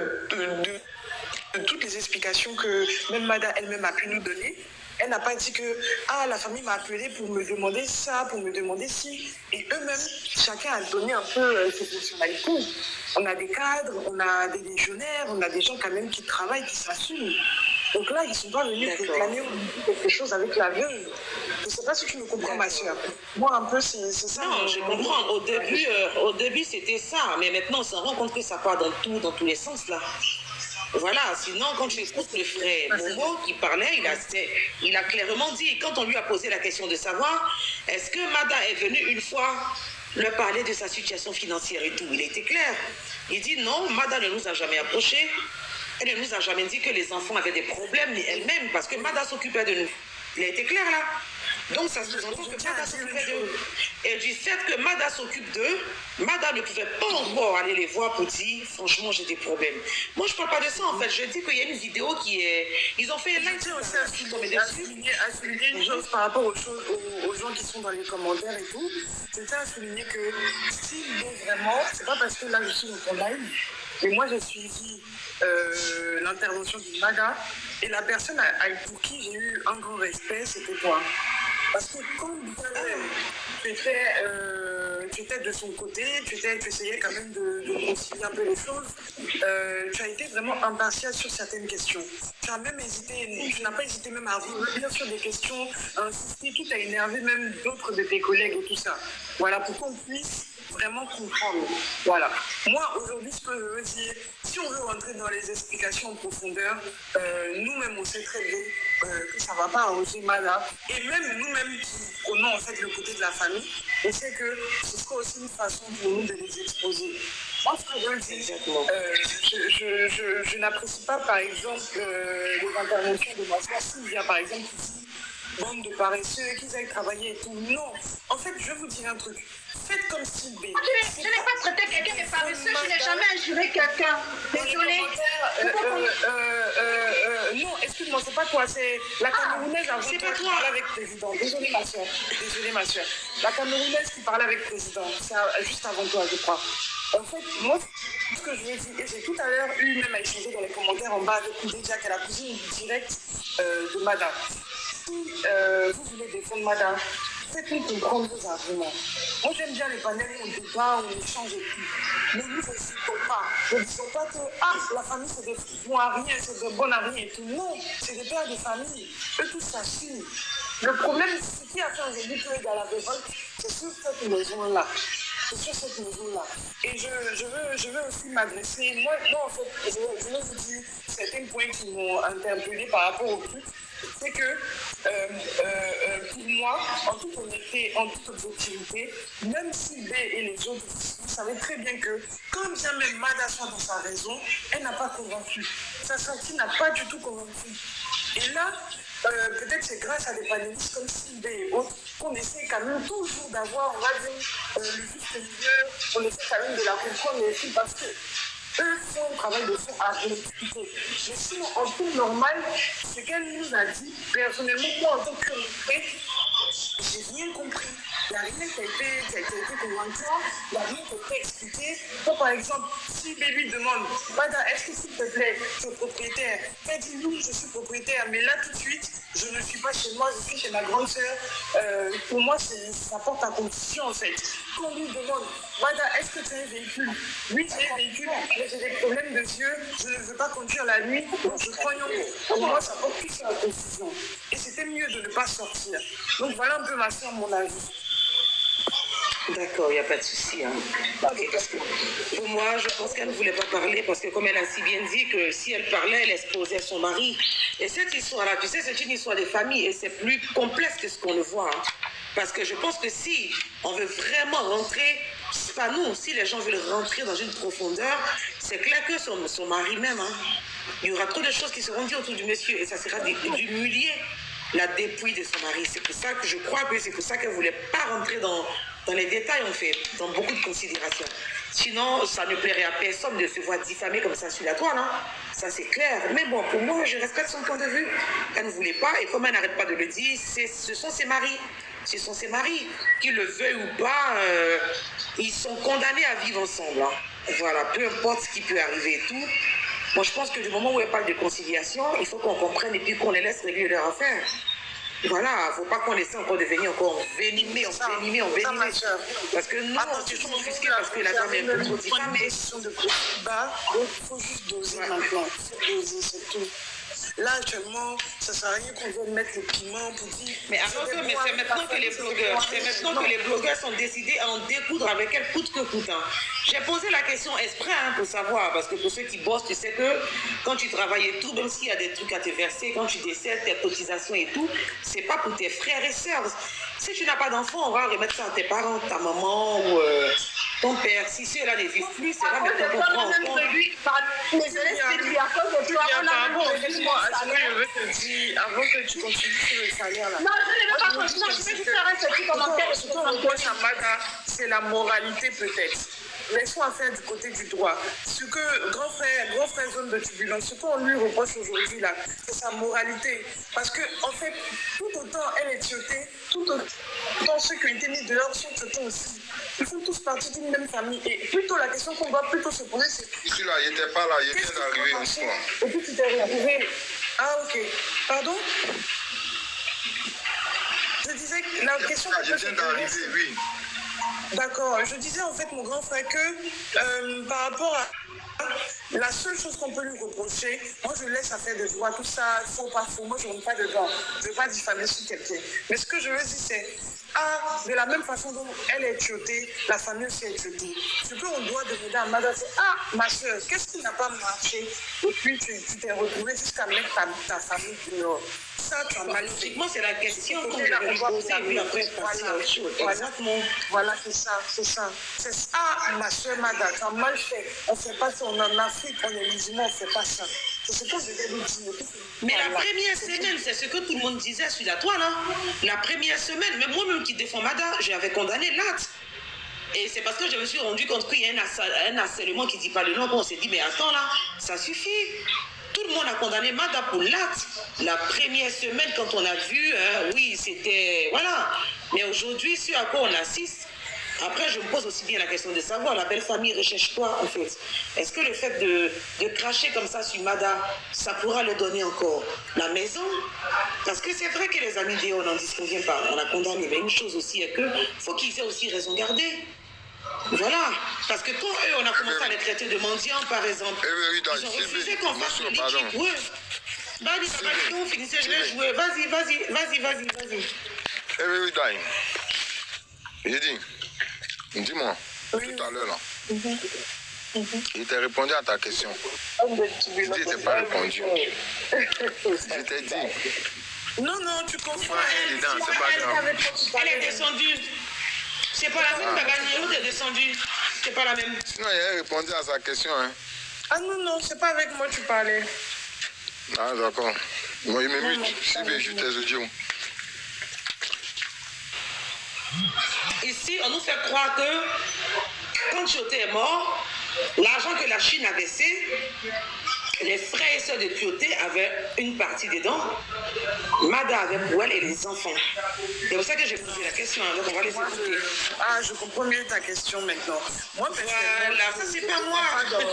de toutes les explications que même Mada elle-même a pu nous donner. Elle n'a pas dit que la famille m'a appelé pour me demander ça, pour me demander ci. Et eux-mêmes, chacun a donné un peu ses fonctionnalités. On a des cadres, on a des légionnaires, on a des gens quand même qui travaillent, qui s'assument. Donc là, ils ne sont pas venus réclamer quelque chose avec la veuve. Je ne sais pas si tu me comprends, ma soeur. Moi, un peu, c'est ça. Non, je comprends. Au début, c'était ça. Mais maintenant, on se rend compte que ça part dans tous les sens, là. Voilà, sinon, quand tu écoutes le frère Momo qui parlait, il a clairement dit, quand on lui a posé la question de savoir, est-ce que Mada est venue une fois leur parler de sa situation financière et tout, il était clair. Il dit non, Mada ne nous a jamais approchés. Elle ne nous a jamais dit que les enfants avaient des problèmes, ni elle-même, parce que Mada s'occupait de nous. Il a été clair là. Donc ça se entend que Mada s'occupait d'eux. Et du fait que Mada s'occupe d'eux, Mada ne pouvait pas encore aller les voir pour dire franchement j'ai des problèmes. Moi je ne parle pas de ça en fait. Je dis qu'il y a une vidéo qui est. Ils ont fait un live aussi à souligner une chose par rapport aux aux gens qui sont dans les commentaires et tout, je tiens à souligner que si vraiment, c'est pas parce que là je suis dans ton live, mais moi j'ai suivi l'intervention de Mada et la personne pour qui j'ai eu un grand respect, c'était toi. Parce que quand tu étais de son côté, tu essayais quand même de concilier un peu les choses, tu as été vraiment impartial sur certaines questions. Tu n'as pas hésité même à revenir sur des questions, à insister, quitte à énerver même d'autres de tes collègues et tout ça. Voilà, pour qu'on puisse vraiment comprendre. Voilà. Moi, aujourd'hui, ce que je veux dire, si on veut rentrer dans les explications en profondeur, nous-mêmes, on sait très bien que ça ne va pas arranger Mada. Et même nous-mêmes qui prenons en fait le côté de la famille, on sait que ce sera aussi une façon pour nous de les exposer. Moi, ce que je veux dire, je n'apprécie pas, par exemple, les interventions de ma soeur Sylvia, par exemple, ici, bande de paresseux, qu'ils aillent travailler et tout. Non. En fait, je vais vous dire un truc. Faites comme Sylvie. Je n'ai pas traité quelqu'un de paresseux, je n'ai jamais injuré quelqu'un. Désolée. Non, excuse-moi, c'est pas toi, c'est la Camerounaise avant toi qui parlait avec le président. Désolée, ma soeur. Désolée, ma soeur. La Camerounaise qui parlait avec le président. C'est juste avant toi, je crois. En fait, moi, ce que je veux dire, et j'ai tout à l'heure eu même à échanger dans les commentaires en bas avec Déjà, qui est la cousine directe de Madame. Si vous voulez défendre Madame, faites-nous comprendre vos arguments. Moi, j'aime bien les panels où on débat, où on échange et tout. Mais nous, ne citons pas. Ne disons pas que la famille, c'est des bons à rien, c'est des bons à rien et tout. Non, c'est des pères de famille. Eux tous s'assument. Le problème, ce qui a fait aujourd'hui qu'il y a la révolte, c'est sur cette maison-là. C'est sur cette maison-là. Et je veux aussi m'adresser. Moi, en fait, je veux vous dire certains points qui m'ont interpellé par rapport au truc. C'est que pour moi, en toute honnêteté, en toute objectivité, même si B et les autres, vous savez très bien que quand bien même Mada soit dans sa raison, elle n'a pas convaincu. Sa sortie n'a pas du tout convaincu. Et là, peut-être c'est grâce à des panélistes comme Sylvain et autres qu'on essaie quand même toujours d'avoir, on va dire, le juste milieu, on essaie quand même de la comprendre, mais aussi parce que eux font un travail de fond à l'expliquer. Mais sinon, en tout normal, ce qu'elle nous a dit, personnellement, moi, en tant que j'ai rien compris. Il n'y a rien qui a été convaincant, il n'y a rien qui a été expliqué. Bon, par exemple, si Baby demande, Mada, est-ce que s'il te plaît, tu es propriétaire? Elle dit oui, je suis propriétaire, mais là tout de suite, je ne suis pas chez moi, je suis chez ma grande sœur. Pour moi, ça porte à confusion en fait. Quand on lui demande, Mada, est-ce que tu as un véhicule? Oui, j'ai un véhicule, mais j'ai des problèmes de yeux, je ne veux pas conduire la nuit, donc je prends une autre. Pour moi, ça porte plus à la confusion. Et c'était mieux de ne pas sortir. Donc voilà un peu ma soeur, mon avis. D'accord, il n'y a pas de souci. Hein. Okay, parce que pour moi, je pense qu'elle ne voulait pas parler parce que comme elle a si bien dit que si elle parlait, elle exposait son mari. Et cette histoire-là, tu sais, c'est une histoire de famille et c'est plus complexe que ce qu'on le voit. Hein. Parce que je pense que si on veut vraiment rentrer, c'est pas nous, si les gens veulent rentrer dans une profondeur, c'est clair que son mari même, hein, il y aura trop de choses qui seront dites autour du monsieur et ça sera d'humilier la dépouille de son mari. C'est pour ça que je crois que c'est pour ça qu'elle ne voulait pas rentrer dans les détails, en fait, dans beaucoup de considérations. Sinon, ça ne plairait à personne de se voir diffamer comme ça sur la toile. Hein. Ça, c'est clair. Mais bon, pour moi, je respecte son point de vue. Elle ne voulait pas. Et comme elle n'arrête pas de le dire, ce sont ses maris. Ce sont ses maris. Qu'ils le veuillent ou pas, ils sont condamnés à vivre ensemble. Hein. Voilà, peu importe ce qui peut arriver et tout. Moi, je pense que du moment où elle parle de conciliation, il faut qu'on comprenne et puis qu'on les laisse régler leur affaire. Voilà, il ne faut pas qu'on laisse encore devenir encore envenimé. Parce que nous, on se sent offusqués parce que la dame est un peu trop diffamée. Donc, il faut juste doser maintenant. Il faut doser, c'est tout. Là, actuellement, ça ne sert à rien qu'on vienne mettre le piment pour dire... Mais attention, mais c'est maintenant que les blogueurs sont décidés à en découdre avec elle coûte que coûte. Hein. J'ai posé la question exprès pour savoir, parce que pour ceux qui bossent, tu sais que quand tu travailles et tout, même s'il y a des trucs à te verser, quand tu décèdes, tes cotisations et tout, c'est pas pour tes frères et sœurs. Si tu n'as pas d'enfant, on va remettre ça à tes parents, ta maman ou ton père. Si ceux-là ne vivent plus, c'est là maintenant qu'on prend en compte. Avant que tu continues sur le salaire là. Non, je ne vais pas continuer, je vais juste faire un petit commentaire. Ce qu'on reproche à Mada, c'est la moralité peut-être. Laisse-moi faire du côté du droit. Ce que grand frère zone de turbulence, ce qu'on lui reproche aujourd'hui là, c'est sa moralité. Parce que en fait, tout autant elle est tiotée, tout autant Pourtant, ceux qui ont été mis dehors sont chotins aussi. Ils font tous partie d'une même famille. Et plutôt, la question qu'on doit plutôt se poser, c'est... Si là, il n'était pas là, il vient d'arriver une fois. Et puis, tu t'es retrouvé... Ah, ok. Pardon? Je disais que la question... Je viens d'arriver, oui. D'accord. Je disais en fait, mon grand frère, que par rapport à... La seule chose qu'on peut lui reprocher, moi je laisse affaire de droit, tout ça, faux, pas faux, moi je ne rentre pas dedans. Je ne veux pas diffamer sur quelqu'un. Mais ce que je veux dire, c'est, de la même façon dont elle est tuotée, la famille aussi est tuotée. Ce qu'on doit demander à madame, c'est, ma soeur, qu'est-ce qui n'a pas marché? Et puis tu t'es retrouvée jusqu'à mettre ta famille dehors. Ça, tu as mal fait. Moi, c'est la question qu'on doit poser, et puis après passer à autre chose. Exactement. Voilà, c'est ça. C'est ça, ma soeur Mada, tu as mal fait. On ne fait pas ça, on est en Afrique, on est musulmans, on ne fait pas ça. C'est ce que je vais vous dire. Mais la première semaine, c'est ce que tout le monde disait sur la toile. La première semaine, même moi-même qui défends Mada, j'avais condamné l'acte. Et c'est parce que je me suis rendu compte qu'il y a un harcèlement qui ne dit pas le nom. On s'est dit, mais attends là, ça suffit. Tout le monde a condamné Mada pour l'acte. La première semaine, quand on a vu, oui, c'était... Voilà. Mais aujourd'hui, ce à quoi on assiste, après, je me pose aussi bien la question de savoir, la belle famille recherche quoi, en fait? Est-ce que le fait de cracher comme ça sur Mada, ça pourra leur donner encore la maison? Parce que c'est vrai que les amis d'Eo, on n'en disconvient pas, on a condamné. Mais une chose aussi est que faut qu'ils aient aussi raison gardée. Voilà, parce que quand eux, on a commencé à les traiter de mendiants, par exemple, ils ont refusé qu'on fasse le liquide. Oui. Vas-y, si on finissait, je vais jouer. Vas-y. J'ai dit, dis-moi, tout à l'heure là, il t'a répondu à ta question. Il t'a pas répondu. Je t'ai dit. Non, tu confonds. Elle est descendue. C'est pas la même, Bagani, où t'es descendu? C'est pas la même. Sinon, il a répondu à sa question. Hein. Ah non, c'est pas avec moi que tu parlais. Ah, d'accord. Moi, il me mute. Si je tes audios. Ici, on nous fait croire que quand Tioté est mort, l'argent que la Chine a versé, les frères et sœurs de Tioté avaient une partie dedans. Mada avait pour elle et les enfants. C'est pour ça que j'ai posé la question. Donc on va les écouter. Ah, je comprends mieux ta question maintenant. Moi, voilà, ça c'est pas moi.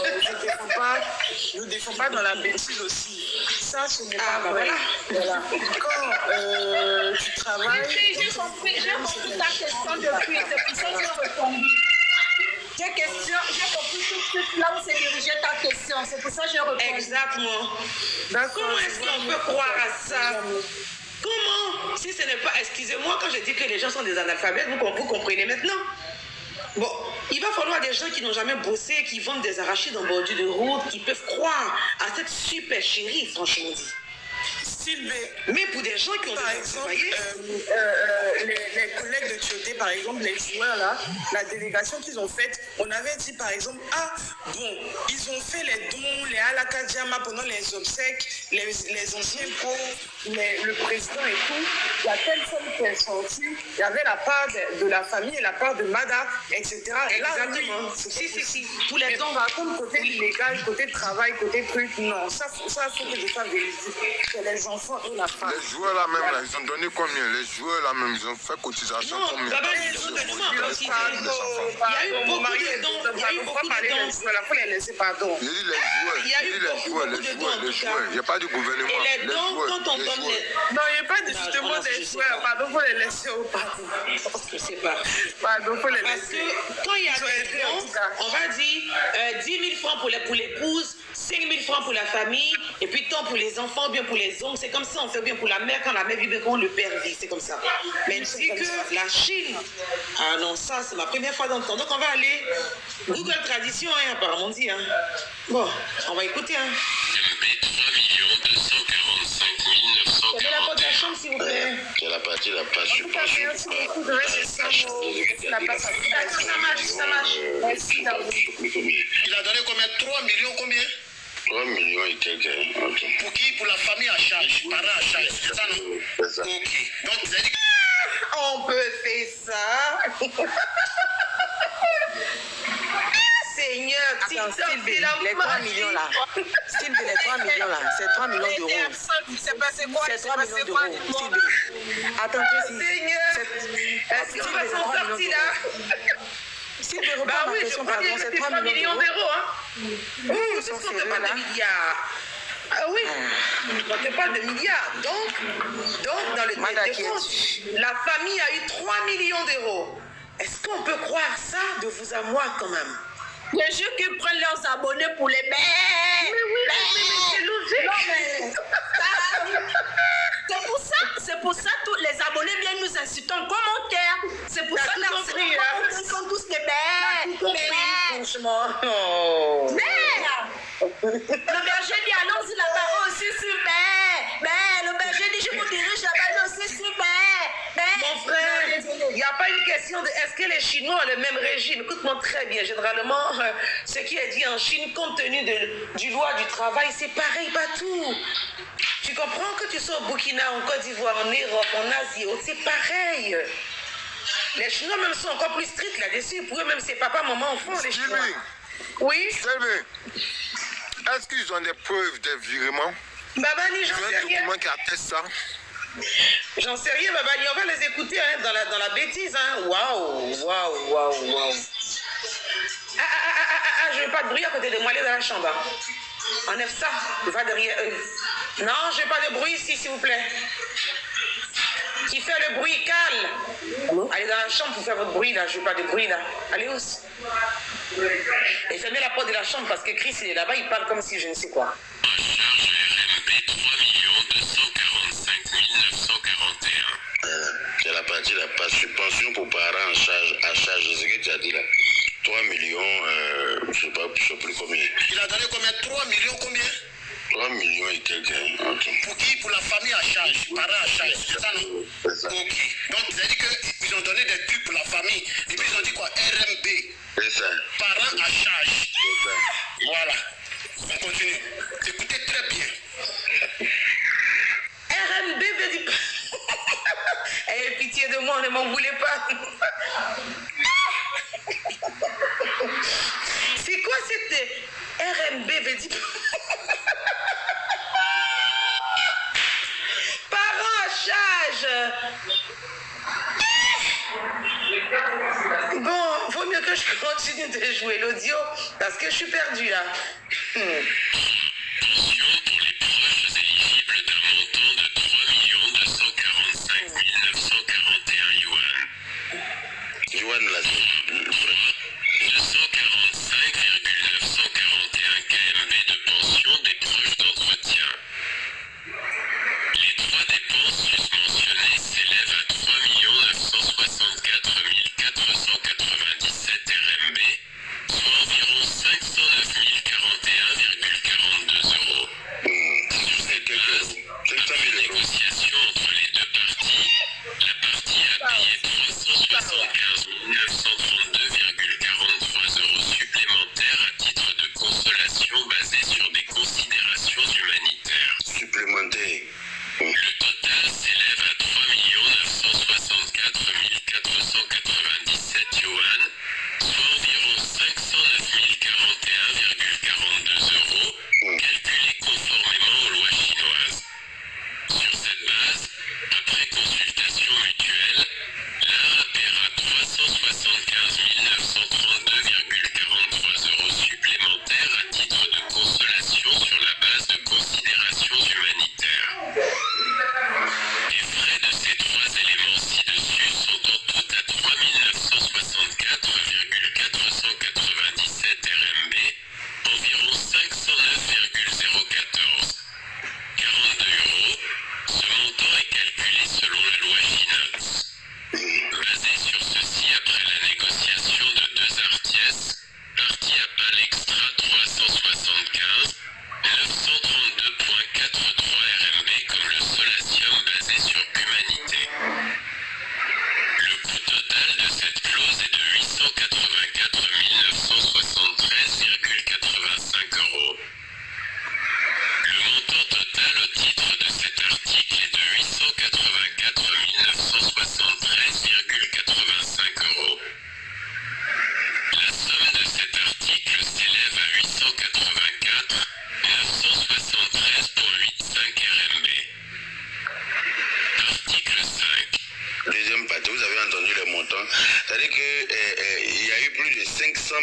Je ne défends pas dans la bêtise aussi. Ça, ce n'est pas vrai. Voilà. Quand tu travailles... J'ai compris ta question depuis. C'est pour ça que j'ai répondu. J'ai compris tout de suite là où s'est dirigée ta question. C'est pour ça que j'ai répondu. Exactement. Comment est-ce qu'on peut croire à ça? Comment? Si ce n'est pas... Excusez-moi, quand je dis que les gens sont des analphabètes, vous comprenez maintenant? Bon, il va falloir des gens qui n'ont jamais bossé, qui vendent des arachides en bordure de route, qui peuvent croire à cette super chérie, franchement dit. Mais pour des gens qui ont par exemple, les collègues de Tioté, par exemple, les joueurs là, la délégation qu'ils ont faite, on avait dit par exemple, ils ont fait les dons, les Alakadjama pendant les obsèques, les anciens pauvres, le président et tout. Il y a telle somme qui est sortie, il y avait la part de la famille et la part de Mada, etc. Et là, exactement. Si. Pour les dons. Par contre, côté illégal, côté travail, côté truc, non. Ça faut que je sois vérifié. Les enfants et la femme. Les joueurs là même, là, ils ont donné combien? Les joueurs là même, ils ont fait cotisation combien? Il y a eu beaucoup de dons. Il y a eu beaucoup de dons. Il faut les laisser, pardon. Il y a eu les joueurs. Il n'y a pas du gouvernement. Et les dons, quand on donne les... Non, il n'y a pas de justement des joueurs. Pardon, il faut les laisser au pardon. Je ne sais pas. Pardon, il faut les laisser. Parce que quand il y a des dons, on va dire 10 000 francs pour l'épouse, 5 000 francs pour la famille, et puis tant pour les enfants, bien pour les oncles. C'est comme ça, on fait bien pour la mère, quand la mère vit bien, quand le père vit, c'est comme ça. Mais ainsi que la Chine, ah non, ça c'est ma première fois d'entendre. Donc on va aller, Google Tradition, apparemment dit. Bon, on va écouter. 3 245 941. Quelle est la porte de la chambre, s'il vous plaît? Quelle a partie la page? Je pense merci beaucoup de rester ça marche. Merci. Il a donné combien? 3 millions combien? 3 millions et quelques. Okay. Pour qui? Pour la famille à charge, parents à charge. C'est ça, non? C'est ça. Ok. Donc, vous avez dit... On peut faire ça. Seigneur, les 3 millions là. Sylvie, les 3 millions là, c'est 3 millions d'euros. C'est passé quoi? C'est 3 millions d'euros. Attends, Seigneur, est-ce qu'on va s'en sortir là? Bah oui, je crois que c'est 3 millions d'euros. Hein. Oui, parce qu'on ne parle pas de milliards. Ah oui, on ne parle de milliards. Donc dans le décompte, la famille a eu 3 millions d'euros. Est-ce qu'on peut croire ça de vous à moi quand même? Les jeux qui prennent leurs abonnés pour les bêtes. Mais oui, mais c'est logique. Non, mais c'est pour ça tous les abonnés viennent nous insulter en commentaire. C'est pour ça que ils sont tous des bêtes. Franchement. Merde. Le berger dit allons-y là-bas aussi sur bête. Le berger dit je vous dirige là-bas aussi sur bête. Mon frère, il n'y a pas une question de est-ce que les Chinois ont le même régime. Écoute-moi très bien. Généralement, ce qui est dit en Chine, compte tenu du loi du travail, c'est pareil partout. Tu comprends que tu sois au Burkina, en Côte d'Ivoire, en Europe, en Asie, c'est pareil. Les Chinois même sont encore plus stricts là-dessus. Pour eux même, c'est papa, maman, enfant, les Chinois. Oui. Est-ce qu'ils ont des preuves de virement? Babani, j'en sais rien. Un document qui atteste ça? J'en sais rien, Babani. On va les écouter hein, dans la bêtise. Hein. Waouh. Je veux pas de bruit à côté de moi. Allez dans la chambre. Enlève ça. Va derrière eux. Non, je veux pas de bruit ici, s'il vous plaît. Qui fait le bruit, calme. Allez dans la chambre pour faire votre bruit là. Je veux pas de bruit là. Allez où? Et fermez la porte de la chambre parce que Chris il est là-bas, il parle comme si je ne sais quoi. C'est la partie de la subvention pour parents à charge, c'est ce que tu as dit là. 3 millions, je sais plus combien. Il a donné combien? 3 millions combien? 3 millions et quelques. Pour qui? Pour la famille à charge, parents à charge, c'est ça non? C'est ça. Ok. Donc, ça veut dire qu'ils ont donné des trucs pour la famille. Et puis ils ont dit quoi? RMB. C'est ça. Parents à charge. C'est ça. Voilà. On continue. Écoutez très bien. RMB veut dire... Ayez pitié de moi, ne m'en voulez pas. C'est quoi cette RMB veut dire... Parents à charge. Bon, vaut mieux que je continue de jouer l'audio parce que je suis perdue là. Pension pour les proches éligibles d'un montant de 3 245 941 yuan. Yuan là. 245,941 KMB de pension des proches d'entretien. Les trois dépenses susmentionnées s'élèvent à 3 964 497 RMB, soit environ 509 041,42 euros. Sur cette base, après négociation entre les deux parties, la partie a payé 375 932 important. C'est-à-dire qu'il y a eu plus de 500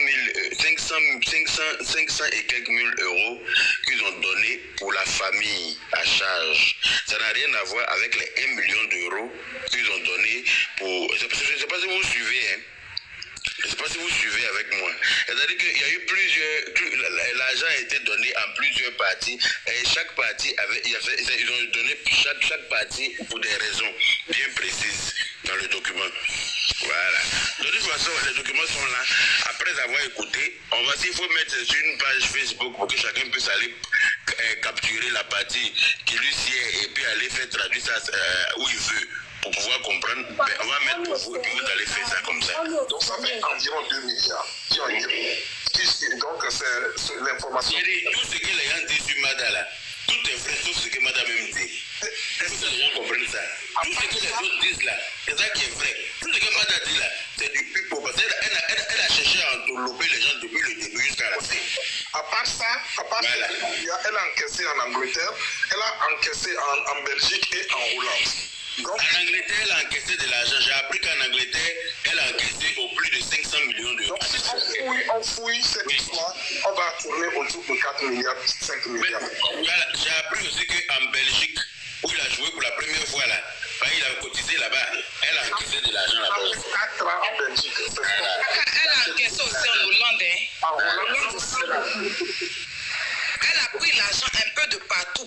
et quelques mille euros qu'ils ont donnés pour la famille à charge. Ça n'a rien à voir avec les 1 million d'euros qu'ils ont donnés pour... Je ne sais pas si vous suivez, hein. Je ne sais pas si vous suivez avec moi. C'est-à-dire qu'il y a eu plusieurs... L'argent a été donné en plusieurs parties. Et chaque partie avait... Ils ont donné chaque partie pour des raisons bien précises dans le document. Voilà. De toute façon, les documents sont là. Après avoir écouté, on va, s'il faut mettre sur une page Facebook pour que chacun puisse aller capturer la partie qui lui sied et puis aller faire traduire ça où il veut. Pour pouvoir comprendre, ben, on va mettre pour vous et puis vous allez faire ça comme ça. Donc ça fait environ 2 milliards. Donc c'est l'information. Tout ce que les gens disent sur Mada là, tout est vrai sauf ce que Mada même dit. Est-ce que les gens comprennent ça? Tout ce que les autres disent là, c'est ça qui est vrai. Tout ce que Mada dit là, c'est du pipeau. Parce qu'elle a cherché à entourlouper les gens depuis le début jusqu'à la fin. À part ça, voilà. Elle a encaissé en Angleterre, elle a encaissé en Belgique et en Hollande. Donc, en Angleterre, elle a encaissé de l'argent. J'ai appris qu'en Angleterre, elle a encaissé au plus de 500 millions d'euros. Donc, si on fouille cette histoire, on va tourner autour de 4 milliards, 5 milliards. Voilà, j'ai appris aussi qu'en Belgique, où il a joué pour la première fois là, il a cotisé là-bas, elle a encaissé de l'argent là-bas. 4 ans en Belgique. Elle a encaissé aussi en Hollande. En Hollande aussi. Elle a pris l'argent un peu de partout.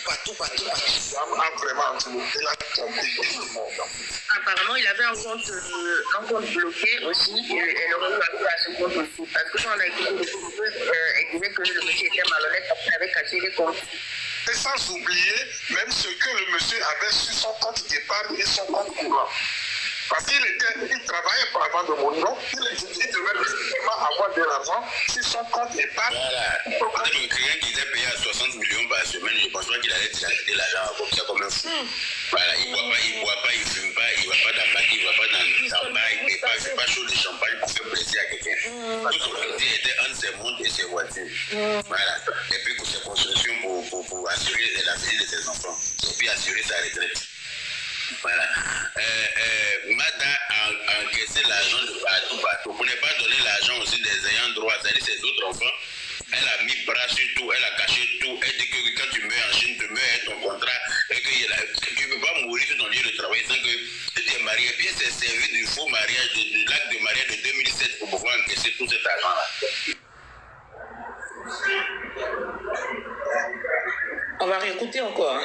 Apparemment, il avait un compte bloqué aussi. Elle aurait eu accès à ce compte aussi. Parce que quand on a écouté le compte, elle disait que le monsieur était malhonnête parce qu'il avait caché les comptes. Et sans oublier même ce que le monsieur avait sur son compte d'épargne et son compte courant. Parce qu'il travaillait pas avant de mon nom, il devait nécessairement avoir de l'argent sur son compte épargne. Voilà. Quelqu'un qui était payé à 60 millions par semaine, je pense pas qu'il allait dilater l'argent comme ça comme un fou. Voilà, il boit pas, il fume pas, il va pas dans Paris, il va pas dans le tabac, il fait pas chaud de champagne pour faire plaisir à quelqu'un. Tout son côté était entre ses montres et ses voitures. Voilà. Et puis pour ses constructions pour assurer la vie de ses enfants. Et puis assurer sa retraite. Voilà. Mada a encaissé l'argent de partout. Pour ne pas donner l'argent aussi des ayants droit, c'est-à-dire ses autres enfants, elle a mis bras sur tout, elle a caché tout. Elle dit que quand tu meurs en Chine, tu meurs avec ton contrat et que tu ne peux pas mourir sur ton lieu de travail sans que tu t'es marié. Et puis elle s'est servi du faux mariage, de l'acte de mariage de 2007 pour pouvoir encaisser tout cet argent-là. On va réécouter encore.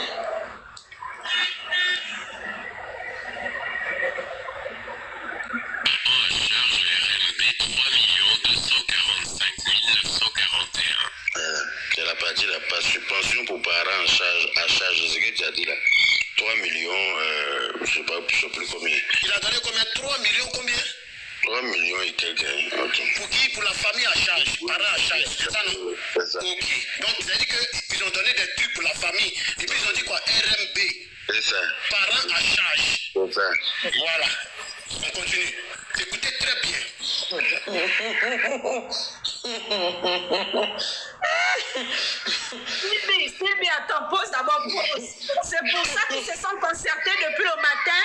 C'est la partie de la subvention pour parents à charge, c'est ce que tu as dit là. 3 millions, je ne sais plus combien. Il a donné combien? 3 millions combien? 3 millions et quelques. Okay. Pour qui? Pour la famille à charge, parents à charge, c'est ça non? C'est ça. Ok. Donc ça veut dire qu'ils ont donné des trucs pour la famille. Et puis ils ont dit quoi? RMB. C'est ça. Parents à charge. C'est ça. Voilà. On continue. Écoutez très bien. Sylvie, attends, pause d'abord, pause. C'est pour ça qu'ils se sont concertés depuis le matin.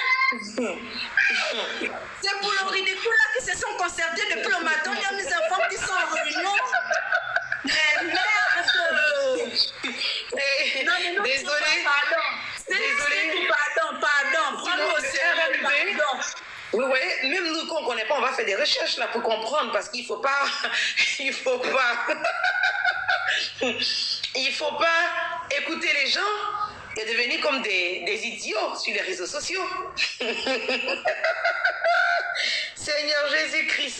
C'est pour le ridicule là qu'ils se sont concertés depuis le matin. Il y a des enfants qui sont en réunion. Mais merde. Non, désolé. Pardon. Pardon. Prends-le au sérieux. Pardon. Oui, même nous qu'on ne connaît pas, on va faire des recherches là pour comprendre parce qu'il ne faut pas, il faut pas écouter les gens et devenir comme des idiots sur les réseaux sociaux. Seigneur Jésus-Christ,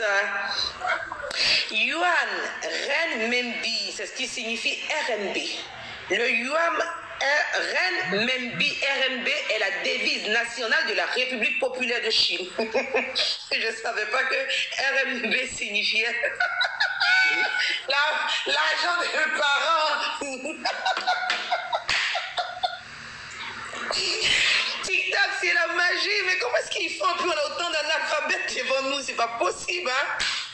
Yuan Renminbi, c'est ce qui signifie RMB. Le Yuan Renminbi RMB est la devise nationale de la République populaire de Chine. Je ne savais pas que RMB signifiait l'argent des parents. TikTok, c'est la magie, mais comment est-ce qu'ils font pour autant d'analphabètes devant nous? C'est pas possible, hein?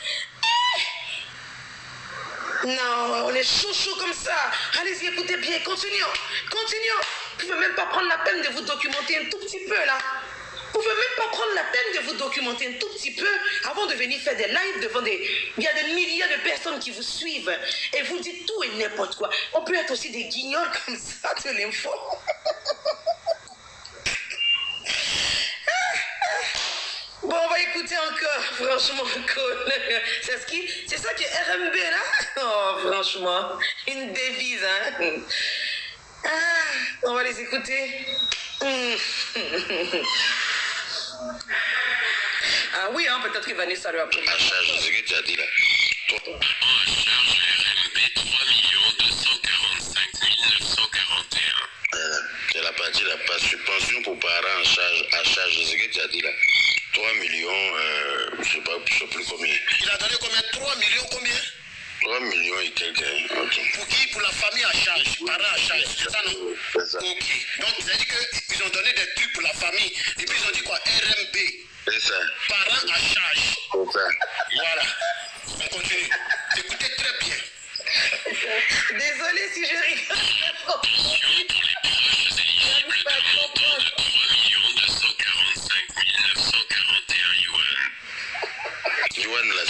Non, on est chouchou comme ça. Allez-y, écoutez bien, continuons. Vous ne pouvez même pas prendre la peine de vous documenter un tout petit peu là. Vous ne pouvez même pas prendre la peine de vous documenter un tout petit peu avant de venir faire des lives devant des... Il y a des milliers de personnes qui vous suivent et vous dites tout et n'importe quoi. On peut être aussi des guignols comme ça de l'info. Bon, on va écouter encore, franchement, cool. C'est ça qui est RMB, là? Oh, franchement, une devise, hein? Ah, on va les écouter. Ah oui, hein, peut-être que Vanessa lui a pris. À charge, c'est ce que tu as dit là. À charge, RMB 3 245 941. C'est la partie la pension pour parents à charge, c'est ce que tu as dit là. 3 millions, je sais plus combien. Il a donné combien? 3 millions combien? 3 millions et quelques. Okay. Pour qui? Pour la famille à charge, parents à charge, c'est ça non? C'est ça. Ok. Donc ça veut dire qu'ils ont donné des trucs pour la famille. Et puis ils ont dit quoi? RMB. C'est ça. Parents à charge. C'est ça. Voilà. On continue. Écoutez très bien. Désolé si je rigole. Pension pour les proches éligibles d'un montant de 3 245 941 yuan. Yuan là.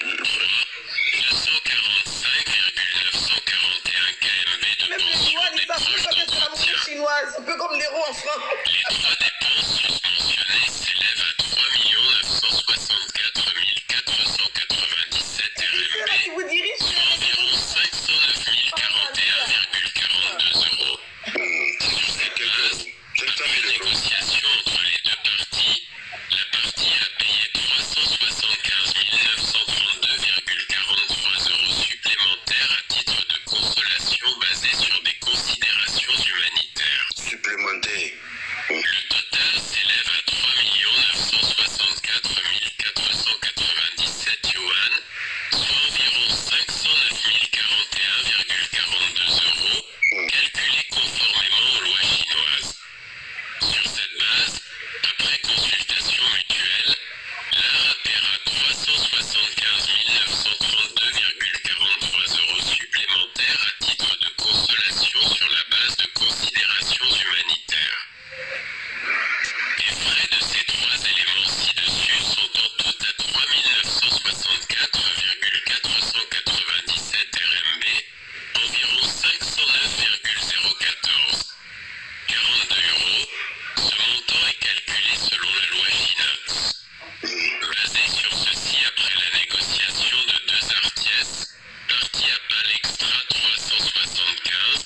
245,941 KMB de Même les pension Chinois, des ils savent proches pas que c'est la monnaie chinoise. Un peu comme l'euro en France. Les droits dépenses susmentionnées s'élèvent à 3 964 497 C'est là qui vous dirige. soit environ 509 041,42 euros. Sur cette base, après négociation entre les deux parties, la partie a payé 375 932,43 euros supplémentaires à titre de consolation basée sur des considérations humanitaires. Supplémentaire. Le total s'élève à 3 964 497 yuan, soit environ 509 041,42 euros, calculés conformément aux lois chinoises. Sur cette base, après consultation mutuelle, l'ARA paiera 375 932,43 euros supplémentaires à titre de consolation sur la base de considérations humanitaires. Les frais de ces trois éléments ci-dessus sont en tout à 3 964,497 RMB, environ 509,014. 42 euros. Ce montant est calculé selon la loi Chinox. Basé sur ceci après la négociation de deux artiesses, partie à PAL extra 375,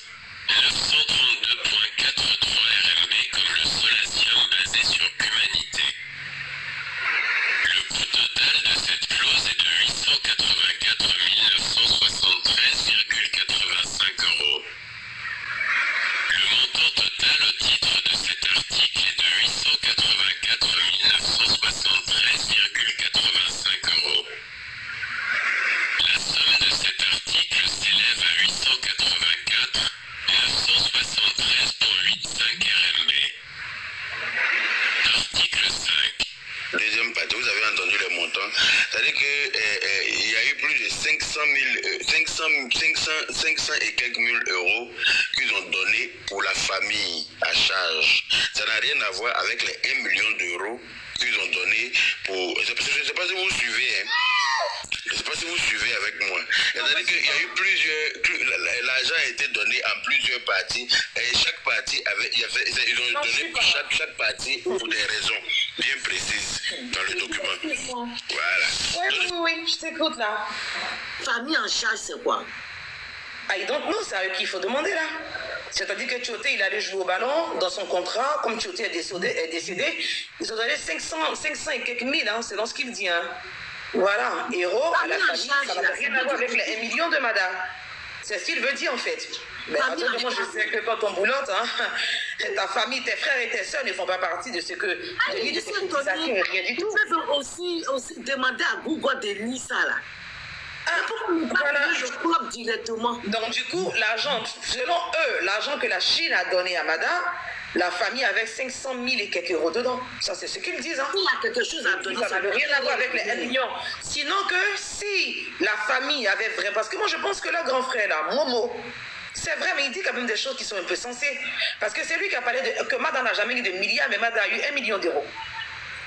932,43 RMB comme le solatium basé sur humanité. Le coût total de cette clause est de 884 973,85 euros. Le montant total au titre de cet article est de 884 973,85 euros. La somme de cet article s'élève à 884 973,85 RMB. Article 5. Deuxième partie, vous avez entendu le montant. C'est-à-dire qu'il y a eu plus de 500 et quelques mille euros qu'ils ont donné pour la famille à charge. Ça n'a rien à voir avec les 1 million d'euros qu'ils ont donné pour... Je ne sais pas si vous suivez, hein. Je ne sais pas si vous suivez avec moi. C'est-à-dire qu'il y a eu l'argent a été donné en plusieurs parties et chaque partie avait, ils ont donné pour chaque partie pour des raisons bien précises dans le document. Voilà. Oui, je t'écoute là. Famille en charge, c'est quoi? I don't know, c'est à eux qu'il faut demander là. C'est-à-dire que Tioté, il allait jouer au ballon dans son contrat, comme Tioté est décédé, ils ont donné 500 et quelques mille, hein, c'est dans ce qu'il dit. Hein. Voilà, héros à la famille, ça n'a rien à voir avec les 1 million de madame. C'est ce qu'il veut dire en fait. Mais attends, moi je sais que quand on boulotte, hein, ta famille, tes frères et tes soeurs ne font pas partie de ce que... rien du tout. Vous pouvez aussi demander à Google de lire ça là. Voilà. Je coupe directement. Donc du coup, l'argent, selon eux, l'argent que la Chine a donné à Madame, la famille avait 500 000 et quelques euros dedans. Ça, c'est ce qu'ils disent. Hein. Il y a quelque chose à donner. Ça n'a rien à voir avec les 1 million. Sinon que si la famille avait vrai... Parce que moi, je pense que le grand frère, là, Momo, c'est vrai, mais il dit quand même des choses qui sont un peu sensées. Parce que c'est lui qui a parlé de... que Madame n'a jamais eu de milliards, mais Madame a eu 1 million d'euros.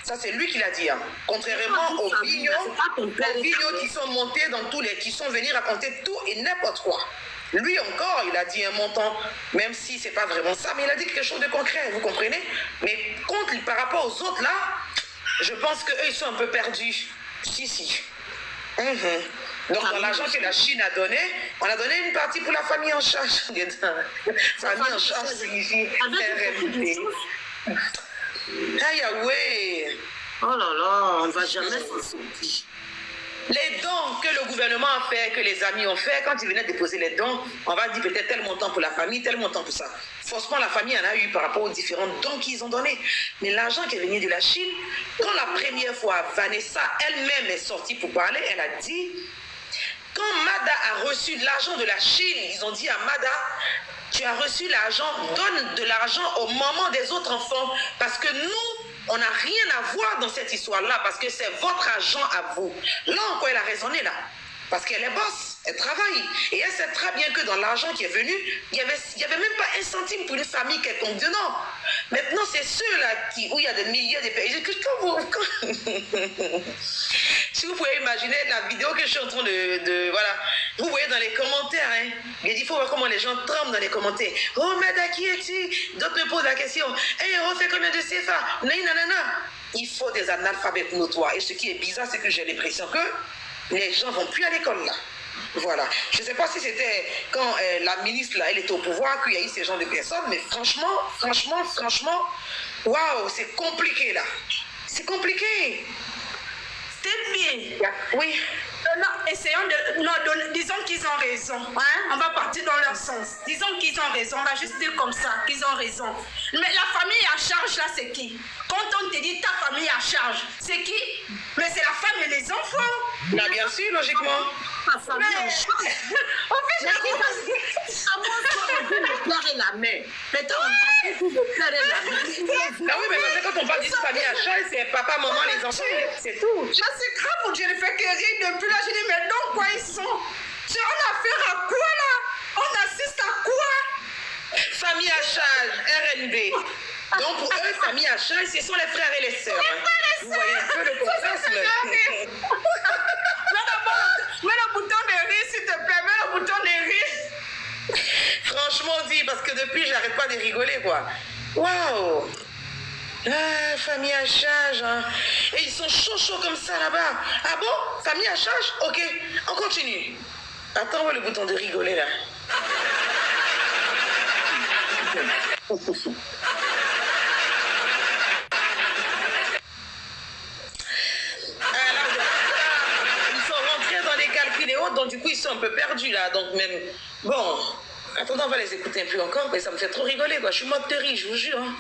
Ça, c'est lui qui l'a dit. Hein. Contrairement aux vignots qui sont montés dans tous les... qui sont venus raconter tout et n'importe quoi. Lui encore, il a dit un montant, même si c'est pas vraiment ça, mais il a dit quelque chose de concret, vous comprenez? Mais par rapport aux autres, là, je pense qu'eux, ils sont un peu perdus. Si. Donc, dans l'argent que la Chine a donné, on a donné une partie pour la famille en charge. Famille en charge signifie RMB. Aïe, ouais. Oh là là, on ne va jamais s'en sortir. Les dons que le gouvernement a fait, que les amis ont fait, quand ils venaient déposer les dons, on va dire peut-être tel montant pour la famille, tel montant pour ça. Forcément, la famille en a eu par rapport aux différents dons qu'ils ont donnés. Mais l'argent qui est venu de la Chine, quand la première fois Vanessa elle-même est sortie pour parler, elle a dit, quand Mada a reçu de l'argent de la Chine, ils ont dit à Mada, tu as reçu l'argent, donne de l'argent au moment des autres enfants, parce que nous, on n'a rien à voir dans cette histoire-là, parce que c'est votre argent à vous. Là encore, elle a raisonné là. Parce qu'elle est boss, elle travaille. Et elle sait très bien que dans l'argent qui est venu, il n'y avait même pas un centime pour une famille quelconque dedans. Maintenant, c'est ceux-là où il y a des milliers de pays. Si vous pouvez imaginer la vidéo que je suis en train voilà. Vous voyez dans les commentaires, hein. Il faut voir comment les gens tremblent dans les commentaires. Oh, Mada, qui es-tu? D'autres me posent la question. Hey, on fait combien de CFA? Nanana. Il faut des analphabètes notoires. Et ce qui est bizarre, c'est que j'ai l'impression que les gens ne vont plus à l'école là. Voilà. Je ne sais pas si c'était quand la ministre là, elle était au pouvoir qu'il y a eu ces genres de personnes, mais franchement, waouh, c'est compliqué là. C'est compliqué. C'est bien. Oui. Non, essayons de... Non, disons qu'ils ont raison. Hein? On va partir dans leur sens. Disons qu'ils ont raison. On va juste dire comme ça, qu'ils ont raison. Mais la famille à charge, là, c'est qui? Quand on te dit ta famille à charge, c'est qui? Mais c'est la femme et les enfants. Là, bien sûr, logiquement. Ta famille à charge. En fait, avant on dit le père et la mère. Maintenant, on dit le père et la mère. Ah oui, mais parce que quand on parle d'une famille à charge, c'est papa, maman, les enfants. C'est tout. Là, c'est grave. Je ne fais que rire depuis là. Je dis, mais donc, quoi ils sont? C'est on a affaire à quoi là? On assiste à quoi? Famille à charge, RNB. Donc pour eux, famille à charge, ce sont les frères et les sœurs. Vous voyez un peu le contraste. Mets le bouton de rire, s'il te plaît. Mets le bouton de rire. Franchement dit, parce que depuis, j'arrête pas de rigoler, quoi. Waouh! Ah, famille à charge, hein. Et ils sont chauds comme ça là-bas. Ah bon? Famille à charge? Ok, on continue. Attends, ouais, le bouton de rigoler là. Donc du coup ils sont un peu perdus là, donc même bon, attendez, on va les écouter un peu encore, mais ça me fait trop rigoler quoi, je suis morte de rire, je vous jure. Hein.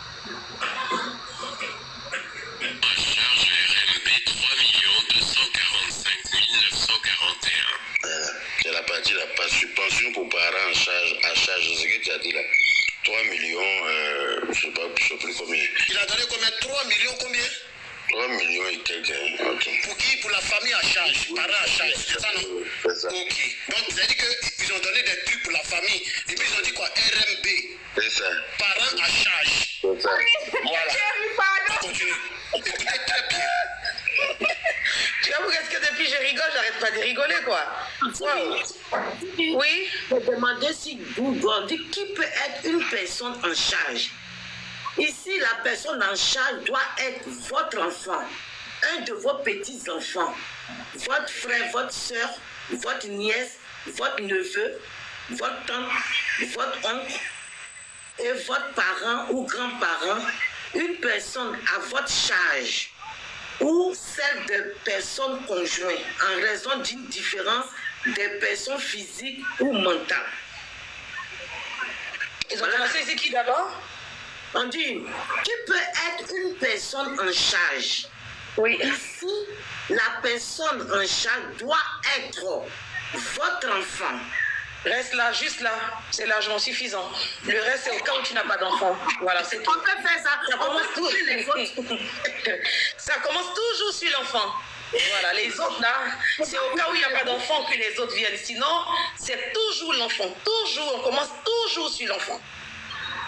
Charge RMB 3 245 941. C'est la partie de la subvention pour parents à charge, c'est ce que tu as dit là. 3 millions, je sais plus combien. Il a donné combien? 3 millions combien? 3 millions et quelques. Okay. Pour qui? Pour la famille à charge, parents à charge, c'est ça non? C'est ça. Ok. Donc ça veut dire qu'ils ont donné des trucs pour la famille. Et puis ils ont dit quoi? RMB. C'est ça. Parents à charge. C'est ça. Voilà. On continue. Écoutez très bien. Tu vois, qu'est-ce que depuis je rigole, j'arrête pas de rigoler quoi. Wow. Oui. Je me demandais si Google dit qui peut être une personne en charge. Ici, la personne en charge doit être votre enfant, un de vos petits-enfants, votre frère, votre soeur, votre nièce, votre neveu, votre tante, votre oncle et votre parent ou grand-parent, une personne à votre charge ou celle de personnes conjointes en raison d'une différence des personnes physiques ou mentales. Ils ont commencé ici qui d'abord? On dit, qui peut être une personne en charge? Oui. Ici, la personne en charge doit être votre enfant. Reste là, juste là. C'est largement suffisant. Le reste, c'est au cas où tu n'as pas d'enfant. Voilà, c'est tout. On peut faire ça. Ça commence ça commence toujours sur l'enfant. Voilà, les autres là, c'est au cas où il n'y a pas d'enfant que les autres viennent. Sinon, c'est toujours l'enfant. Toujours, on commence toujours sur l'enfant.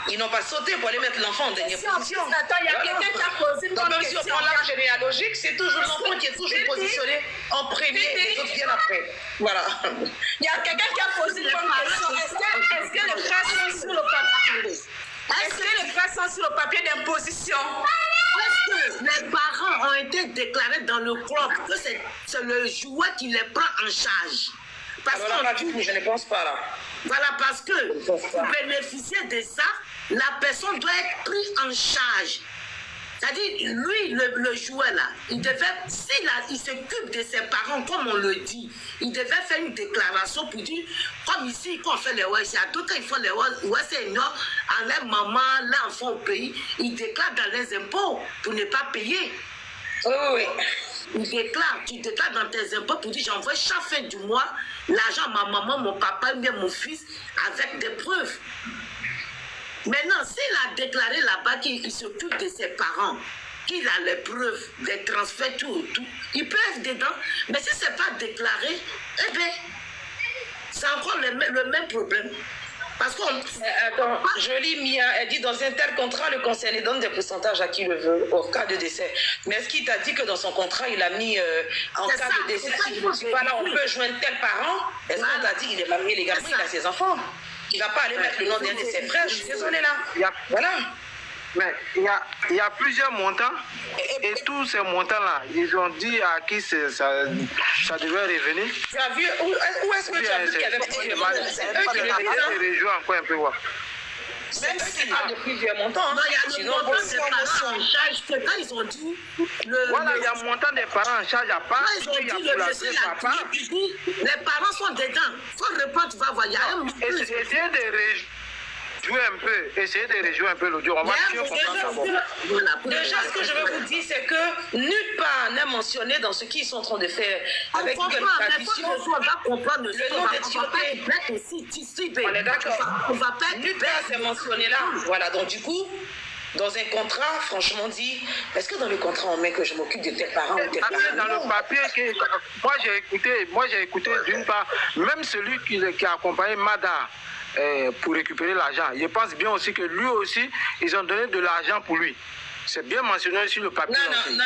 Ils n'ont pas sauté pour aller mettre l'enfant en dernière position. Attends, il y a quelqu'un qui a posé une Donc bonne même si on question. prend l'arbre généalogique, c'est toujours l'enfant qui est toujours positionné en premier et les autres viennent après. Voilà. Il y a quelqu'un qui a posé une bonne question. Est-ce que les frères sont sur le papier? Est-ce que les frères sont sur le papier d'imposition? Est-ce que les parents ont été déclarés dans le club que c'est le joueur qui les prend en charge? Parce alors là, je ne pense pas là. Voilà, parce que pour bénéficier de ça, la personne doit être prise en charge. C'est-à-dire, lui, le joueur là, il devait, il s'occupe de ses parents, comme on le dit, il devait faire une déclaration pour dire, comme ici, quand on fait les OS, à tout cas, ils font les OS, enlève maman, l'enfant au pays, ils déclarent dans les impôts pour ne pas payer. Oui. Tu déclares dans tes impôts pour dire, j'envoie chaque fin du mois l'argent à ma maman, mon papa, bien mon fils, avec des preuves. Maintenant, s'il a déclaré là-bas qu'il s'occupe de ses parents, qu'il a les preuves des transferts, tout, il peut être dedans. Mais si ce n'est pas déclaré, eh bien, c'est encore le même problème. Parce qu'on... Attends, je lis Mia, elle dit dans un tel contrat, le concerné donne des pourcentages à qui le veut, au cas de décès. Mais est-ce qu'il t'a dit que dans son contrat, il a mis en cas de décès, si je ne suis pas là, on peut joindre tel parent? Est-ce qu'on t'a dit qu'il est marié légalement, il a ses enfants? Il ne va pas aller mettre le nom d'un de ses frères, je suis désolée là. Voilà. Mais il y a plusieurs montants et tous ces montants-là, ils ont dit à qui ça devait revenir. Tu as vu, où est-ce que tu as vu qu'il y avait plusieurs montants? C'est eux qui le rejoignent encore un peu. Même s'il y a de plusieurs montants. Non, il y a le montant des parents en charge. C'est quand ils ont dit... Voilà, il y a le montant des parents en charge à part. Ils ont dit le monsieur papa. Les parents sont dedans. Il faut répondre, tu vas voir. Il y a un... Essayez de rejouer un peu l'audio. On va mieux comprendre ça. Déjà, ce que je veux vous dire, c'est que nulle part n'est mentionné dans ce qu'ils sont en train de faire avec une tradition. Le nom d'Éthiopie. On est d'accord. Nulle part c'est mentionné là. Voilà, donc du coup, dans un contrat, franchement dit, est-ce que dans le contrat on met que je m'occupe de tes parents ou tes parents? Dans le papier, moi j'ai écouté d'une part, même celui qui a accompagné Mada pour récupérer l'argent. Je pense bien aussi que lui aussi, ils ont donné de l'argent pour lui. C'est bien mentionné sur le papier.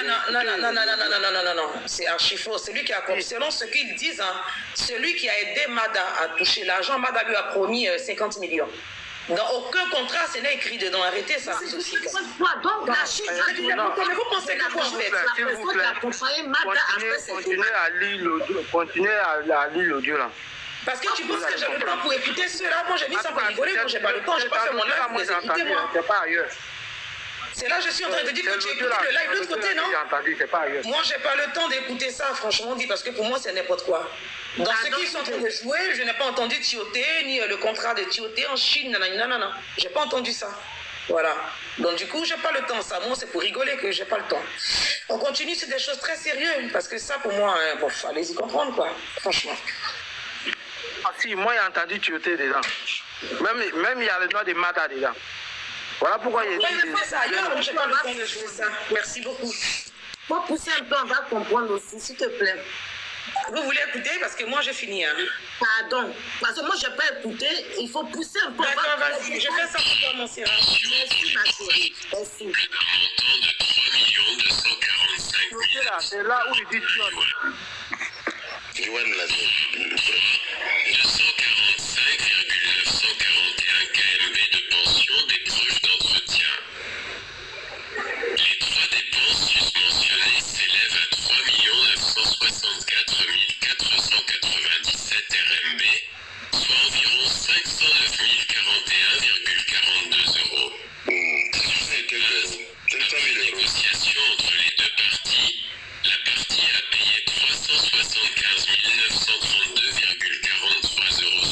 Non. C'est archi faux. Celui qui a, selon ce qu'ils disent, hein, celui qui a aidé Mada à toucher l'argent, Mada lui a promis 50 millions. Dans aucun contrat, ce n'est écrit dedans. Arrêtez ça. Donc, la Chine, vous pensez que quoi en fait? S'il vous plaît, continuez à lire l'audio là. Parce que tu penses que j'ai le temps pour écouter cela. Moi, j'ai mis ça pour rigoler. Moi, j'ai pas le temps. J'ai pas fait mon live pour les écouter, moi. C'est pas ailleurs. C'est là, je suis en train de dire que tu écoutes le live de l'autre côté, non? Moi, j'ai pas le temps d'écouter ça, franchement dit, parce que pour moi, c'est n'importe quoi. Dans ce qu'ils sont en train de jouer, je n'ai pas entendu Tioté, ni le contrat de Tioté en Chine, non. J'ai pas entendu ça. Voilà. Donc, du coup, j'ai pas le temps. Ça, moi, c'est pour rigoler que j'ai pas le temps. On continue sur des choses très sérieuses, parce que ça, pour moi, bon, allez-y comprendre, quoi. Franchement. Ah si, moi j'ai entendu Tioté dedans. Même il y a le nom de Mada dedans. Voilà pourquoi il y a ça ailleurs, j'ai pas le temps de jouer ça. Merci beaucoup. Pour pousser un peu, on va comprendre aussi, s'il te plaît. Vous voulez écouter parce que moi j'ai fini. Hein. Pardon, parce que moi je n'ai pas écouté, il faut pousser un peu. D'accord, vas-y, je fais ça pour toi mon Syrah. Merci ma chérie, merci. Un montant de 3 245 000. C'est là où il dit KLB de pension des proches d'entretien. Les trois dépenses susmentionnées s'élèvent à 3 964 497 RMB, soit environ 509 041,42 €. Dans les négociations entre les deux parties, la partie a payé 375 932,43 €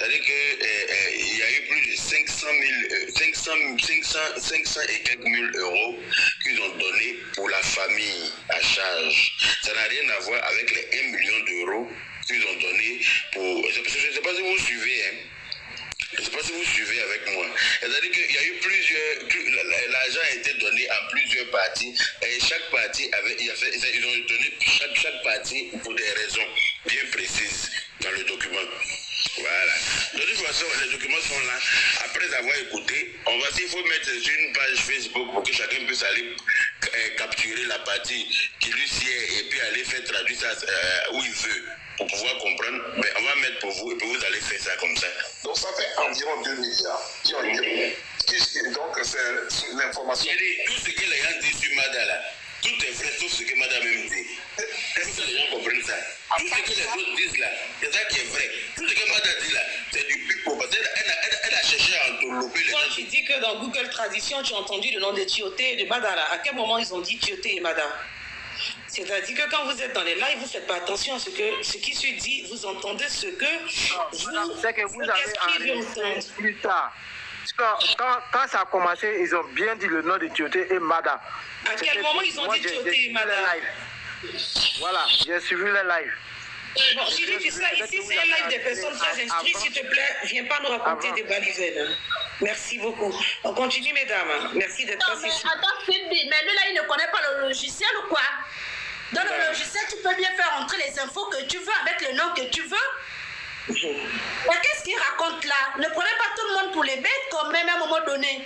C'est-à-dire qu'il y a eu plus de 500 et quelques mille euros qu'ils ont donnés pour la famille à charge. Ça n'a rien à voir avec les 1 million d'euros qu'ils ont donnés pour... Je ne sais pas si vous suivez, hein. Je ne sais pas si vous suivez avec moi. C'est-à-dire qu'il y a eu plusieurs... L'argent a été donné à plusieurs parties et chaque partie avait... Ils ont donné chaque partie pour des raisons bien précises dans le document. Voilà. De toute façon, les documents sont là. Après avoir écouté, on va s'il faut mettre sur une page Facebook pour que chacun puisse aller capturer la partie qui lui sied et puis aller faire traduire ça où il veut pour pouvoir comprendre. Mais on va mettre pour vous et puis vous allez faire ça comme ça. Donc ça fait environ 2 milliards qui ont eu. Donc c'est l'information. Tout ce que les gens disent sur Mada là, tout est vrai sauf ce que Madame même dit. Est-ce que les gens comprennent ça? Tout ce que les autres disent là, c'est ça qui est vrai. Tout ce que Madame dit là, c'est du pipeau. Parce qu'elle a cherché à entourlouper les gens. Quand tu dis que dans Google Tradition, tu as entendu le nom de Tioté et de Mada là, à quel moment ils ont dit Tioté et Mada? C'est-à-dire que quand vous êtes dans les lives, vous ne faites pas attention à ce qui se dit, vous entendez ce que c'est que vous avez enregistré plus tard. Quand ça a commencé, ils ont bien dit le nom de Tioté et Mada. À quel moment ils ont dit Tioté et Mada? Voilà, j'ai suivi le live. Bon, Philippe, ici c'est un live des personnes très instruites, s'il te plaît, viens pas nous raconter des balisaines. Merci beaucoup. On continue, mesdames. Merci d'être passé ici. Attends, Philippe, mais lui là, il ne connaît pas le logiciel ou quoi? Dans le logiciel, tu peux bien faire entrer les infos que tu veux avec le nom que tu veux. Mais qu'est-ce qu'il raconte là? Ne prenez pas tout le monde pour les bêtes quand même à un moment donné.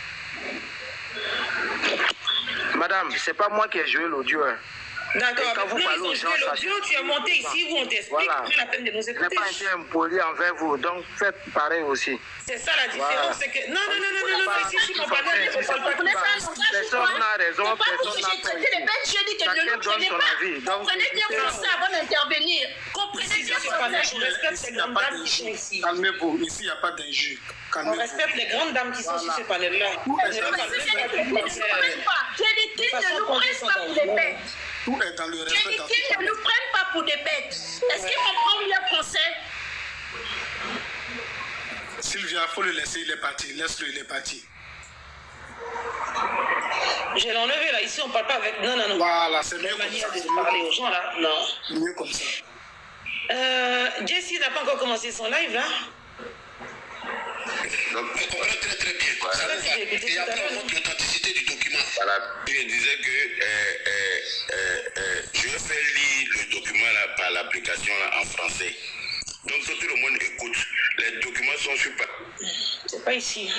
Madame, c'est pas moi qui ai joué l'audio. Hein. D'accord, quand vous parlez aux gens, l'audio, tu es monté ici où on t'explique, voilà. La peine de nous écouter. Je n'ai pas été impoli envers vous, donc faites pareil aussi. C'est ça la différence, voilà. C'est que... Non, ici, mon partenaire ne parle pas de ça. Personne n'a raison, personne n'a pas raison. Chacun donne son avis. Comprenez bien français avant d'intervenir. Comprenez bien français. Je respecte ces grandes dames qui sont ici. Calmez-vous, ici, il n'y a pas d'injure. On respecte les grandes dames qui sont sur ce panel-là. J'ai dit qu'ils ne nous prennent pas pour des bêtes. Tout est dans le respect. Qu'ils ne nous prennent pas pour des bêtes. Est-ce qu'ils comprennent bien français? Sylvia, il faut le laisser, il est parti. Laisse-le, il est parti. Je l'ai enlevé là, ici on ne parle pas avec... Non. Voilà, c'est mieux comme manière ça. de parler aux gens là, non. Mieux comme ça. Jessie n'a pas encore commencé son live là. Donc, on comprend très bien. Voilà. Et après, l'authenticité du document. Voilà. Je disais que je vais faire lire le document là, par l'application en français. Donc, tout le monde écoute. Les documents sont super. C'est pas ici.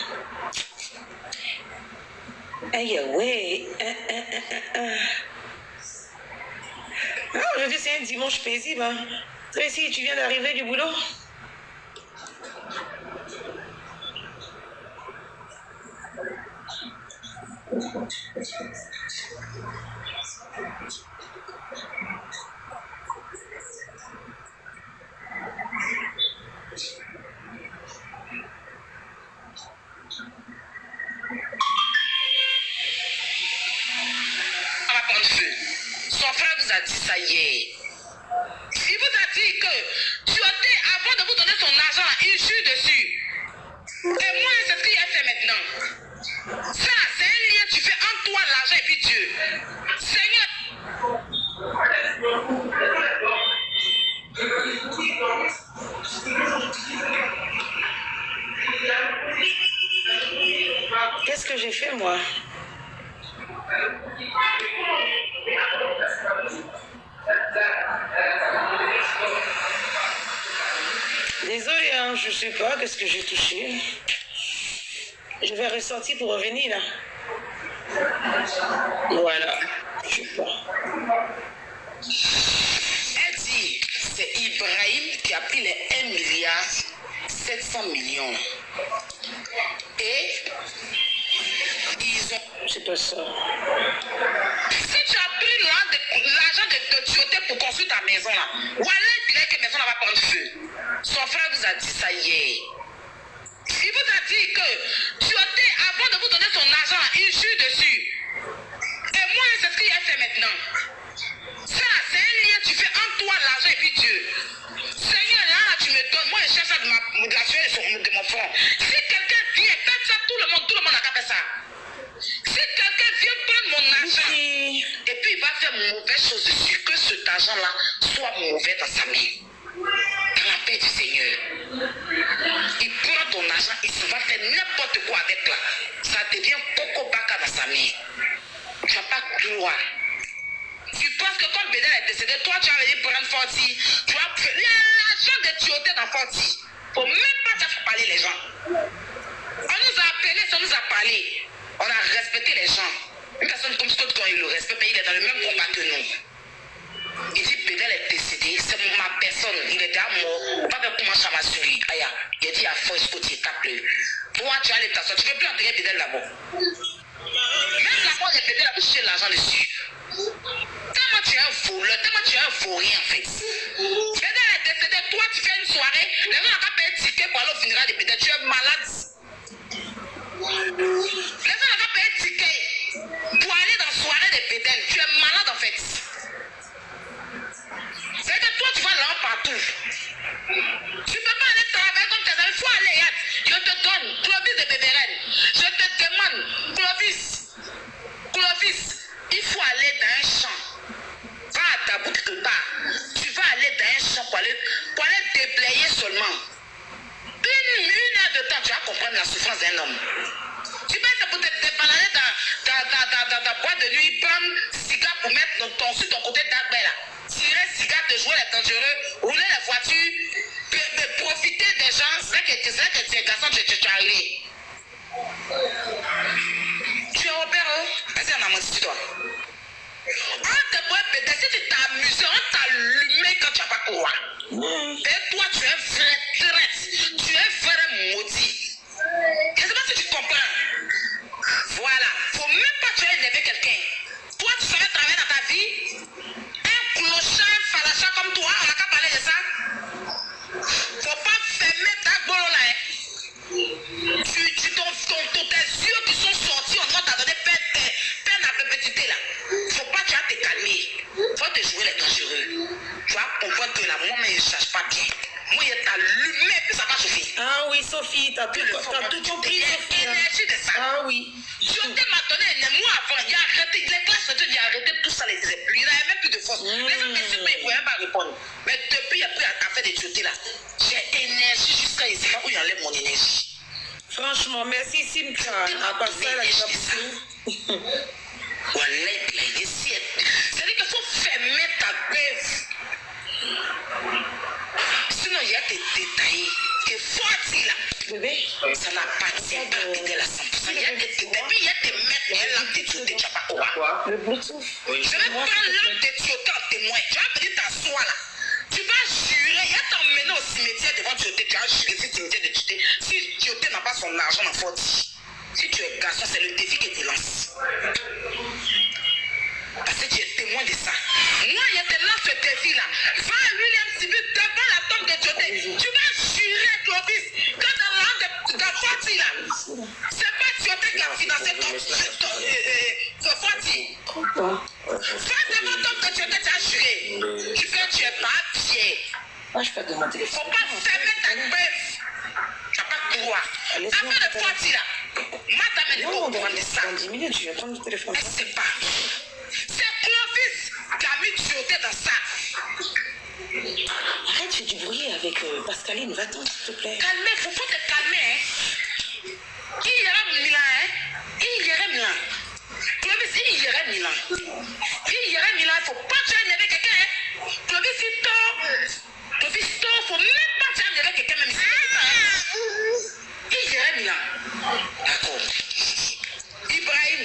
Aïe, ouais. Aujourd'hui, c'est un dimanche paisible. Hein. Toi ici, tu viens d'arriver du boulot? Son frère vous a dit ça hier. Il vous a dit que Tioté, avant de vous donner son argent, il jure dessus. Et moi, c'est ce qu'il a fait maintenant. Ça, c'est un lien, tu fais en toi l'argent et puis Dieu. Seigneur. Qu'est-ce que j'ai fait, moi? Désolée, hein, je sais pas qu'est-ce que j'ai touché. Je vais ressortir pour revenir là. Voilà. Je sais pas. Elle dit, c'est Ibrahim qui a pris les 1 milliard 700 millions. Et ils ont... C'est pas ça. Si tu as pris l'argent de Tioté pour construire ta maison là, voilà, il dirait que la maison là va prendre feu. Son frère vous a dit ça hier. Il vous a dit que Tioté, avant de vous donner son argent, il jure dessus. Et moi, c'est ce qu'il a fait maintenant. Ça, c'est un lien, tu fais en toi l'argent et puis Dieu. Seigneur, là, tu me me donne, moi je cherche ça de la sueur de mon front. Si quelqu'un vient, faites ça, tout le monde n'a qu'à faire ça. Si quelqu'un vient prendre mon argent, et puis il va faire mauvaise chose dessus, que cet argent-là soit mauvais dans sa main. Dans la paix du Seigneur. Il prend ton argent, il se va faire n'importe quoi avec là. Ça devient Coco Baka dans sa main. Tu n'as pas gloire. Tu penses que comme Bédel est décédé, toi tu as venu prendre Forti, tu as pris l'argent de tuyauté dans Forti. Il ne faut même pas faire parler les gens. On nous a appelés, ça nous a parlé. On a respecté les gens. Une personne comme Scott, quand il le respecte, il est dans le même combat que nous. Il dit Bédel est décédé, c'est ma personne, il était à mort. Pas de comment ça m'a suivi. Aïe, il a dit à force que tu tapes le. Toi tu as les personnes, tu ne peux plus enterrer Bédel là-bas. Même là-bas, il y a Bédel là-bas, tu as l'argent dessus. Tellement tu es un voleur, tellement tu es un vaurien en fait. Bédel est décédé, toi tu fais une soirée, les gens n'ont pas payé un ticket pour aller au funérail de Bédel, tu es malade. Les gens n'ont pas payé un ticket pour aller dans la soirée de Bédel, tu es malade en fait. C'est que toi tu vas là partout. Tu ne peux pas aller travailler comme tes amis, il faut aller. Je te donne, Clovis de Bébérène. Je te demande, Clovis, il faut aller dans un champ. Va à ta bout quelque part. Tu vas aller dans un champ pour aller déblayer seulement. Une heure de temps, tu vas comprendre la souffrance d'un homme. Tu vas être pour te débalader dans ta boîte de nuit, prendre cigare pour mettre sur ton côté d'arbre là. Tirer cigare, te jouer les dangereux, rouler la voiture, profiter des gens, c'est vrai que tu es garçon, tu es arrivé. Tu es au père, vas-y, on a menti toi. On te pourrait péter, si tu t'es amusé, on t'a allumé quand tu n'as pas couru. Et toi, tu es vrai traite, tu es vrai maudit. Je ne sais pas si tu comprends. Voilà, faut même pas tu as élevé quelqu'un. Toi, tu savais travailler dans ta vie. Un clochard, un falacha comme toi, on n'a qu'à parler de ça. Faut pas fermer ta gueule là. Tes yeux qui sont sortis, on t'a donné peine à perpétuité là. Faut pas tu vas te calmer. Faut te jouer les dangereux. Tu vas comprendre que là, moi-même, je ne cherche pas bien. Moi, il t'a allumé, puis ça va chauffer. Ah oui, Sophie, t'as tout compris. L'énergie de ça. Ah oui. Je t'ai donné, moi avant, il a arrêté, les classes, il a arrêté tout ça, les disait plus. Il n'avait même plus de force. Les gens qui ne pouvaient même pas répondre. Mais depuis, il a pris à faire des tuetés là. J'ai énergie jusqu'à ici, où il enlève mon énergie. Franchement, merci Simcha. À part ça, là, j'ai pas c'est-à-dire qu'il faut fermer ta bête. Sinon, il y a des détails. Que faut-il là? Bébé, ça n'a pas de de la 100%. Il y a des détails. Puis il y a des mecs qui ont l'âme de Dieu, tu n'as pas quoi. Le Bluetooth. Je vais prendre l'âme de Dieu en témoin. Tu vas venir t'asseoir là. Tu vas jurer. Il y a t'emmener au cimetière devant Dieu. Tu vas jurer si cimetière de Dieu. Si Dieu n'a pas son argent en faute. Si tu es garçon, c'est le défi que tu lances. Parce que tu es témoin de ça. Moi, je te lance ce défi-là. Va à William Sibut devant la tombe de Dieu. Tu vas jurer, Clovis, que dans l'âme de Forti, là, c'est pas Dieu qui a financé ton Forti. Va devant la tombe de Dieu, tu as juré. Tu fais, tu es pas pied. Moi, je peux te demander. Faut pas fermer ta bœuf. Tu n'as pas de pouvoir. Après le Forti, là, madame, elle est au courant de ça. Dans 10 minutes, je vais prendre le téléphone. Elle ne sait pas. C'est Clovis qui a mis Tioté dans ça. Arrête, fais du bruit avec Pascaline. Va-t'en, s'il te plaît. Calmez, faut pas te calmer. Hein. Il y aura Milan. Hein. Il y aura Milan. Clovis, il y aura Milan. Il y aura Milan. Il ne faut pas que tu aies élevé quelqu'un. Hein. Clovis, il tort. Clovis, il tort. Il ne faut même pas que tu aies élevé quelqu'un, même si c'est ça. Hein. Il y aura Milan. D'accord. Ibrahim.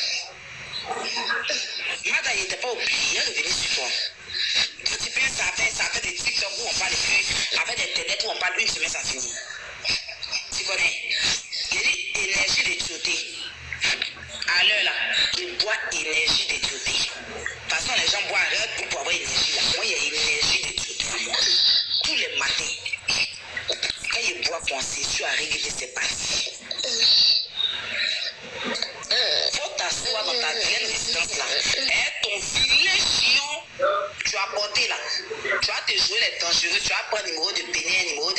Mada, il n'était pas oublié, il est revenu sur toi. Petit peu, ça a fait des TikTok où on parle plus, avec des internet où on parle une semaine, ça finit. Tu connais? Il y a dit énergie de Tioté. À l'heure là, il boit énergie de Tioté. De toute façon, les gens boivent Red Bull pour avoir énergie là. Moi, il y a énergie de Tioté. Tous les matins, quand il boit penser, tu as réglé ses passes. Faut t'asseoir dans ta pleine distance là. Et ton filet chiant, tu as porté là. Tu vas te jouer les dangereux, tu vas prendre numéro de Bénin, numéro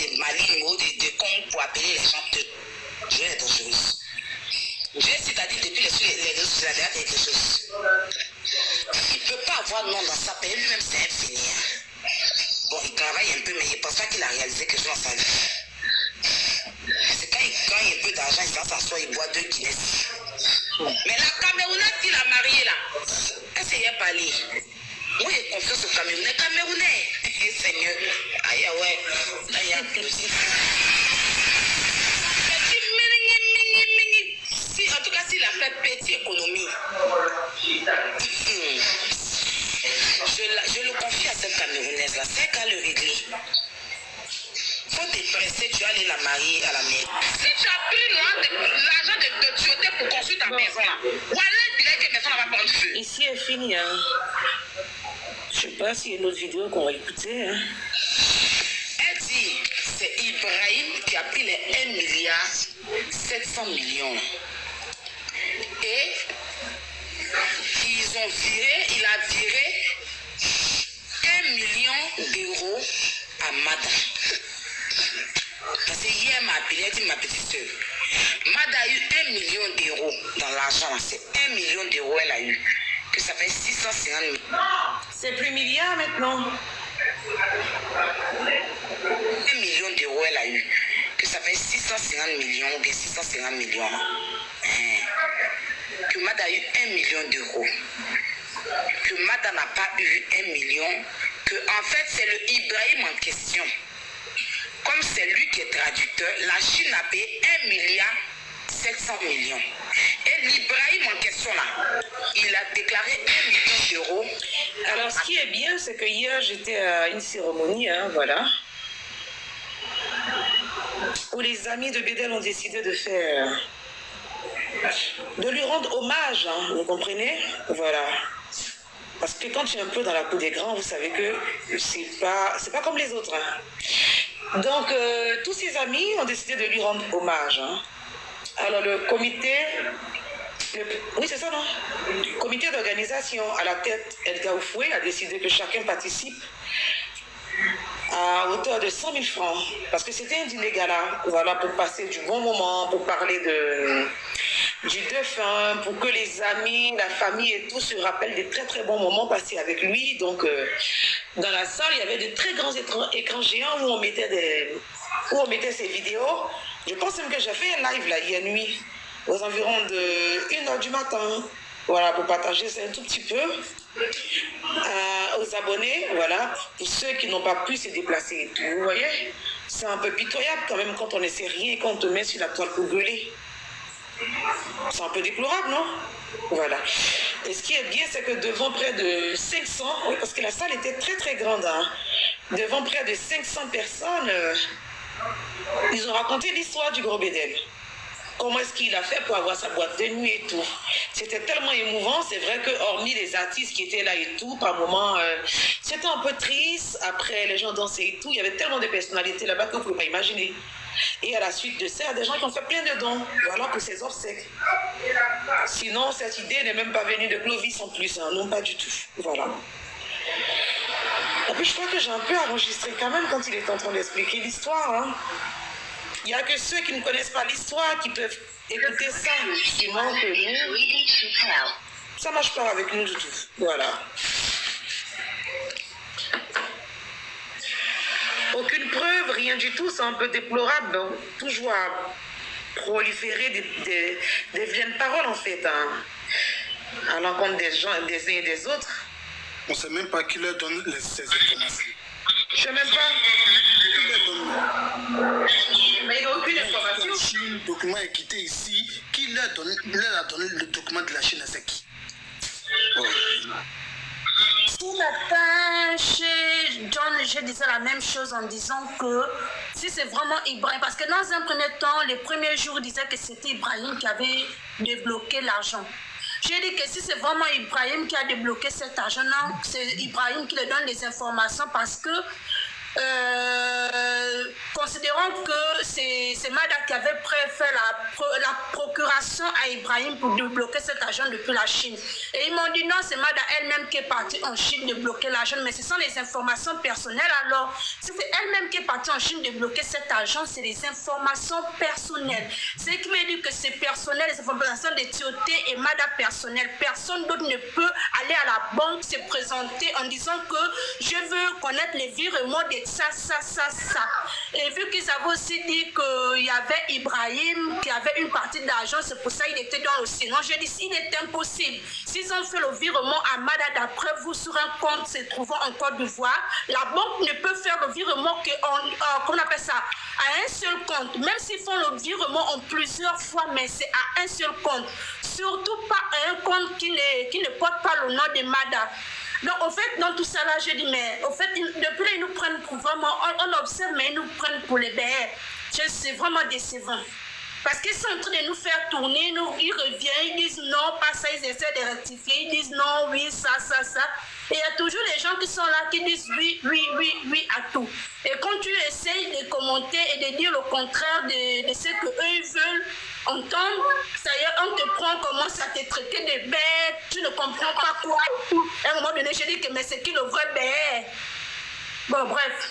déjà quelque chose. Il ne peut pas avoir nom dans sa paix. Lui-même, c'est un fainéant. Bon, il travaille un peu, mais je ne pense pas qu'il a réalisé quelque chose dans sa vie. C'est quand il gagne un peu d'argent, il s'assoit, il boit 2 Guinness. Mais la Camerounaise qu'il a mariée là, elle s'est parlé. Moi, j'ai confiance au Camerounais. Camerounais, Seigneur. Aïe, ouais. Là, il y a aussi. Si, en tout cas, s'il a fait petite économie, je le confie à cette Camerounaise là. C'est qu'à le régler. Faut te presser, tu vas aller la marier à la mairie. Si tu as pris l'argent de Tioté pour construire ta maison là, voilà, dirait que la maison va prendre feu. Ici est fini, hein. Je sais pas s'il y a une autre vidéo qu'on va écouter, hein. Elle dit, c'est Ibrahim qui a pris les 1,7 milliard. Et il a viré 1 million d'euros à Mada. Parce que hier, m'a appelé, elle dit ma petite soeur, Mada a eu 1 million d'euros dans l'argent. C'est 1 million d'euros elle a eu. Que ça fait 650 000. C'est plus milliard maintenant. 1 million d'euros elle a eu. Que ça fait 650 millions ou bien 650 millions. Que Mada a eu 1 million d'euros. Que Mada n'a pas eu 1 million. Que en fait c'est le Ibrahim en question. Comme c'est lui qui est traducteur, la Chine a payé 1,7 milliard. Et l'Ibrahim en question là, il a déclaré 1 million d'euros. Alors ce qui est bien, c'est que hier j'étais à une cérémonie, hein, voilà, où les amis de Bédel ont décidé de lui rendre hommage, hein, vous comprenez? Voilà. Parce que quand tu es un peu dans la cour des grands, vous savez que c'est pas comme les autres. Hein. Donc, tous ses amis ont décidé de lui rendre hommage. Hein. Alors, le comité... oui, c'est ça, non? Le comité d'organisation à la tête, Edgar Oufoué, a décidé que chacun participe à hauteur de 100 000 francs. Parce que c'était un dîner gala, voilà, pour passer du bon moment, pour parler du défunt, pour que les amis, la famille et tout se rappellent des très très bons moments passés avec lui. Donc, dans la salle, il y avait de très grands écrans géants où on mettait ces vidéos. Je pense même que j'ai fait un live là, hier nuit, aux environs de 1h du matin. Voilà, pour partager ça un tout petit peu aux abonnés, voilà, pour ceux qui n'ont pas pu se déplacer et tout. Vous voyez, c'est un peu pitoyable quand même quand on ne sait rien et qu'on te met sur la toile pour gueuler. C'est un peu déplorable, non? Voilà. Et ce qui est bien, c'est que devant près de 500, oui, parce que la salle était très très grande, hein, devant près de 500 personnes, ils ont raconté l'histoire du Gros Bédel. Comment est-ce qu'il a fait pour avoir sa boîte de nuit et tout. C'était tellement émouvant, c'est vrai que hormis les artistes qui étaient là et tout, par moments, c'était un peu triste. Après, les gens dansaient et tout, il y avait tellement de personnalités là-bas que vous ne pouvez pas imaginer. Et à la suite de ça, il y a des gens qui ont fait plein de dons, voilà, pour ces obsèques. Sinon, cette idée n'est même pas venue de Clovis en plus, hein, non pas du tout, voilà. Et puis je crois que j'ai un peu enregistré quand même quand il est en train d'expliquer l'histoire, hein. Il n'y a que ceux qui ne connaissent pas l'histoire qui peuvent écouter ça. Sinon, que nous, ça ne marche pas avec nous du tout. Voilà. Aucune preuve, rien du tout, c'est un peu déplorable. Donc, toujours à proliférer des vilaines paroles, en fait, hein, à l'encontre des gens, des uns et des autres. On ne sait même pas qui leur donne ces informations. Je ne sais même pas. Mais il n'y a aucune information. Le document est quitté ici. Qui leur a donné le document de la Chine? C'est qui? Ce matin, chez John, je disais la même chose en disant que si c'est vraiment Ibrahim, parce que dans un premier temps, les premiers jours, il disait que c'était Ibrahim qui avait débloqué l'argent. J'ai dit que si c'est vraiment Ibrahim qui a débloqué cet argent, c'est Ibrahim qui lui donne les informations parce que considérons que c'est Mada qui avait fait la procuration à Ibrahim pour débloquer cet argent depuis la Chine. Et ils m'ont dit non, c'est Mada elle-même qui est partie en Chine débloquer l'argent, mais ce sont les informations personnelles. Alors, si c'est elle-même qui est partie en Chine débloquer cet argent, c'est les informations personnelles. Ce qui veut dire que c'est personnel, les informations de Tioté et Mada personnel. Personne d'autre ne peut aller à la banque se présenter en disant que je veux connaître les virements de ça. Et vu qu'ils avaient aussi dit qu'il y avait Ibrahim qui avait une partie d'argent, c'est pour ça qu'il était dans le sinon. J'ai dit, il est impossible. S'ils ont fait le virement à Mada d'après vous sur un compte se trouvant en Côte d'Ivoire, la banque ne peut faire le virement qu'on appelle ça, à un seul compte. Même s'ils font le virement en plusieurs fois, mais c'est à un seul compte. Surtout pas à un compte qui ne porte pas le nom de Mada. Donc, en fait, dans tout ça là, je dis, mais en fait, depuis là, ils nous prennent pour vraiment, on observe, mais ils nous prennent pour les bêtes. C'est vraiment décevant. Parce qu'ils sont en train de nous faire tourner, ils reviennent, ils disent non, pas ça, ils essaient de rectifier, ils disent non, oui, ça. Et il y a toujours les gens qui sont là, qui disent oui à tout. Et quand tu essayes de commenter et de dire le contraire de ce qu'eux ils veulent entendre, ça y est, on te prend, on commence à te traiter de bête, tu ne comprends pas quoi. À un moment donné, je dis que mais c'est qui le vrai bête? Bon, bref.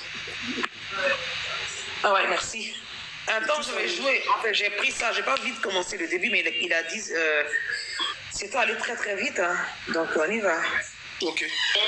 Ah ouais, merci. Attends, je vais jouer. En fait, j'ai pris ça. J'ai pas envie de commencer le début, mais il a dit... c'est toi aller très très vite. Hein. Donc, on y va. Ok.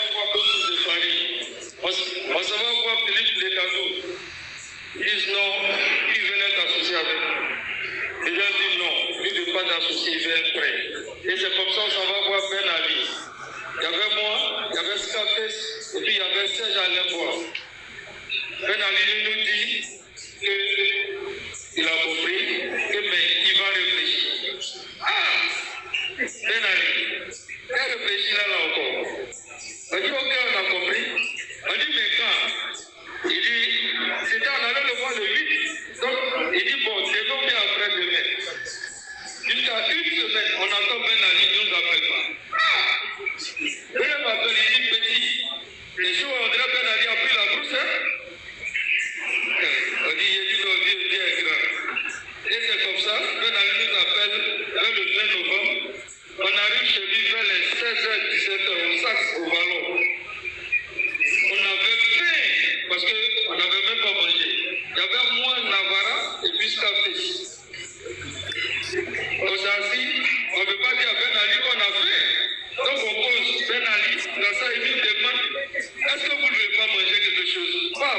On savoir quoi Philippe Lécadeau. Ils disent non, ils venaient t'associer avec nous. Les gens disent non, ils ne veulent pas t'associer, ils viennent prêt. Et c'est comme ça qu'on s'en va voir Ben Ali. Il y avait moi, il y avait Scarface, et puis il y avait Serge Alain. Ben Ali nous dit qu'il a compris, mais il va réfléchir. Ah, Ben Ali, il réfléchit là encore. On dit, ok, on a compris. On dit, mais quand? Il dit, c'était, on allait le voir le 8. Donc, il dit, bon, devons bien après demain. Jusqu'à une semaine, on attend Ben Ali, il ne nous appelle pas. Ah! Ben m'appelle, il dit, petit, les jours, on dirait Ben Ali a pris la brousse, hein? On dit, il dit, non, Dieu est grand. Et c'est comme ça, Ben Ali nous appelle vers le 20 novembre. On arrive chez lui vers les 16h, 17h, au sac, au ballon. On avait faim, parce qu'on n'avait même pas mangé. Il y avait moi, Navarra, et puis Scarface. On s'est assis, on ne peut pas dire à Ben Ali qu'on a faim. Donc on pose Ben Ali, dans ça, il nous demande, est-ce que vous ne voulez pas manger quelque chose? Pas.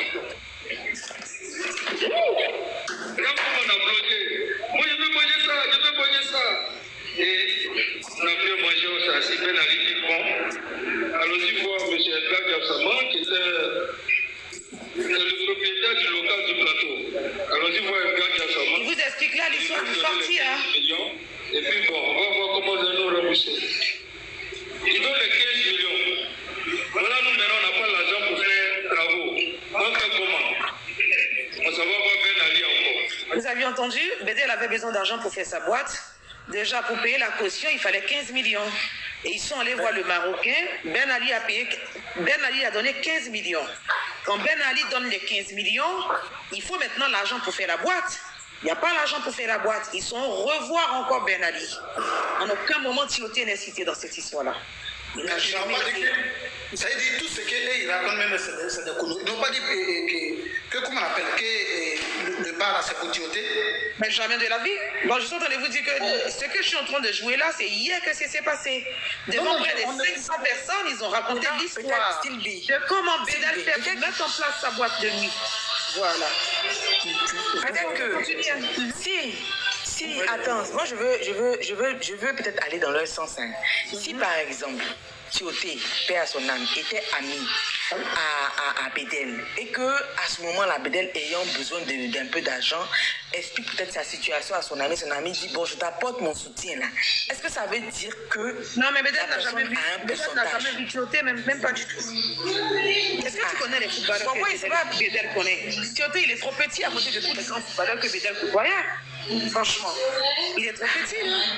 Là, on a bloqué. Moi, je veux manger ça. Et on a pu manger, on s'est assis, Ben Ali dit bon. Allons-y voir M. Edgar Diabsaman, qui était le propriétaire du local du plateau. Allons-y voir Edgar Diabsaman. Il vous explique là l'histoire du sorti, hein. Et puis bon, on va voir comment ils nous rembourser. Ils donnent les 15 millions. Voilà, nous maintenant, on n'a pas l'argent pour faire travaux. On fait comment? On s'en va voir Ben Ali encore. Vous avez entendu, Bédel avait besoin d'argent pour faire sa boîte. Déjà, pour payer la caution, il fallait 15 millions. Et ils sont allés voir le Marocain. Ben Ali a donné 15 millions. Quand Ben Ali donne les 15 millions, il faut maintenant l'argent pour faire la boîte. Il n'y a pas l'argent pour faire la boîte. Ils sont revoir encore Ben Ali. En aucun moment, Tioté n'est cité dans cette histoire-là. Il n'a jamais été. Ça veut dire tout ce qu'ils racontent, même c'est des conneries. Ils n'ont pas dit que comment on appelle, que le bar là c'est pour Tioté. Mais jamais de la vie. Bon, je suis en train de vous dire que ce que je suis en train de jouer là, c'est hier que ça s'est passé. Devant près de 500 personnes, ils ont raconté l'histoire de comment Bédel fait mettre en place sa boîte de nuit. Voilà. Peut-être que si, attends, moi je veux peut-être aller dans leur sens. Hein. Si par exemple, Tioté, paix à son âme, était ami à Bédel et que à ce moment-là, Bédel ayant besoin d'un peu d'argent, explique peut-être sa situation à son ami dit bon, je t'apporte mon soutien là. Est-ce que ça veut dire que non, mais Bédel n'a jamais vu Tioté, même pas du tout. Est-ce que tu connais les footballeurs que Bédel connaît? Tioté, il est trop petit à côté de tous les grands footballeurs que Bédel côtoie. Franchement, il est trop petit.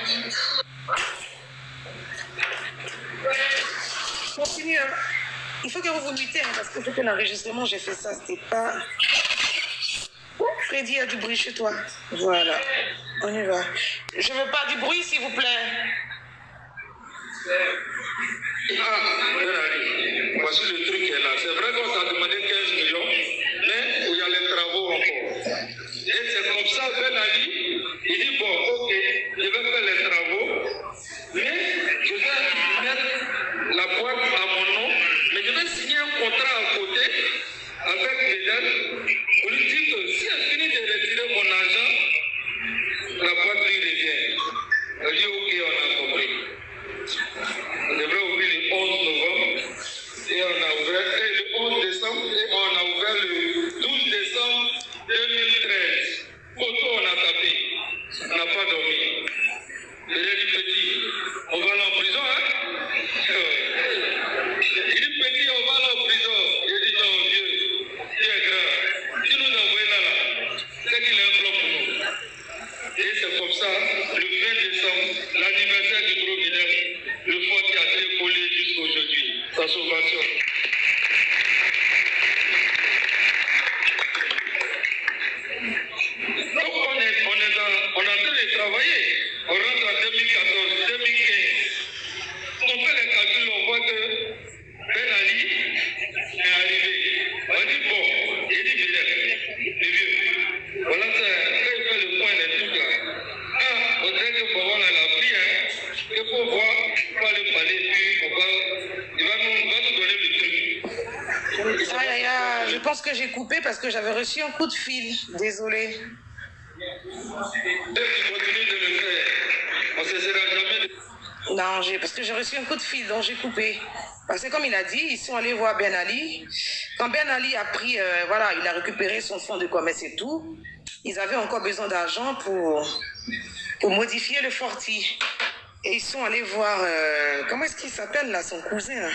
Continue. Hein. Il faut que vous vous mutez, hein, parce que l'enregistrement, j'ai fait ça, c'était pas... Freddy, il y a du bruit chez toi. Voilà, on y va. Je veux pas du bruit, s'il vous plaît. Voici le truc qui est là. C'est vrai qu'on t'a demandé 15 millions, mais il y a les travaux encore. Et c'est comme ça, Ben Ali, il dit bon, ok, je vais faire les travaux, mais je vais mettre la boîte à mon nom, mais je vais signer un contrat à côté avec Bedel pour lui dire que si elle finit de retirer mon argent, la boîte lui revient. Elle dit ok, on a compris. On devrait ouvrir le 11 novembre et on a ouvert le 11 décembre et on a ouvert le 12 décembre 2013. Photo, on a tapé. On n'a pas dormi. Il a dit petit, on va aller en prison, hein? Il dit petit, on va aller en prison. Il dit non, vieux, tu es grand. Tu nous envoies là, c'est qu'il est un plan pour nous. Et c'est comme ça, le 20 décembre, l'anniversaire du gros Guinée, le fort qui a été collé jusqu'aujourd'hui. Sa sauvation. Donc on est en train de travailler. On rentre en 2014, 2015. On fait les calculs, on voit que Ben Ali est arrivé. On dit bon, il dit bien, les vieux. Voilà ça, quand il fait le point des trucs là. Ah, on dirait que pour voir la vie, hein, il faut voir, il faut aller parler, puis il va nous donner le truc. Aïe, aïe, aïe, je pense que j'ai coupé parce que j'avais reçu un coup de fil. Désolée. Non, parce que j'ai reçu un coup de fil, donc j'ai coupé. Parce que comme il a dit, ils sont allés voir Ben Ali. Quand Ben Ali a pris, voilà, il a récupéré son fonds de commerce et tout, ils avaient encore besoin d'argent pour modifier le Forti. Et ils sont allés voir, comment est-ce qu'il s'appelle là, son cousin?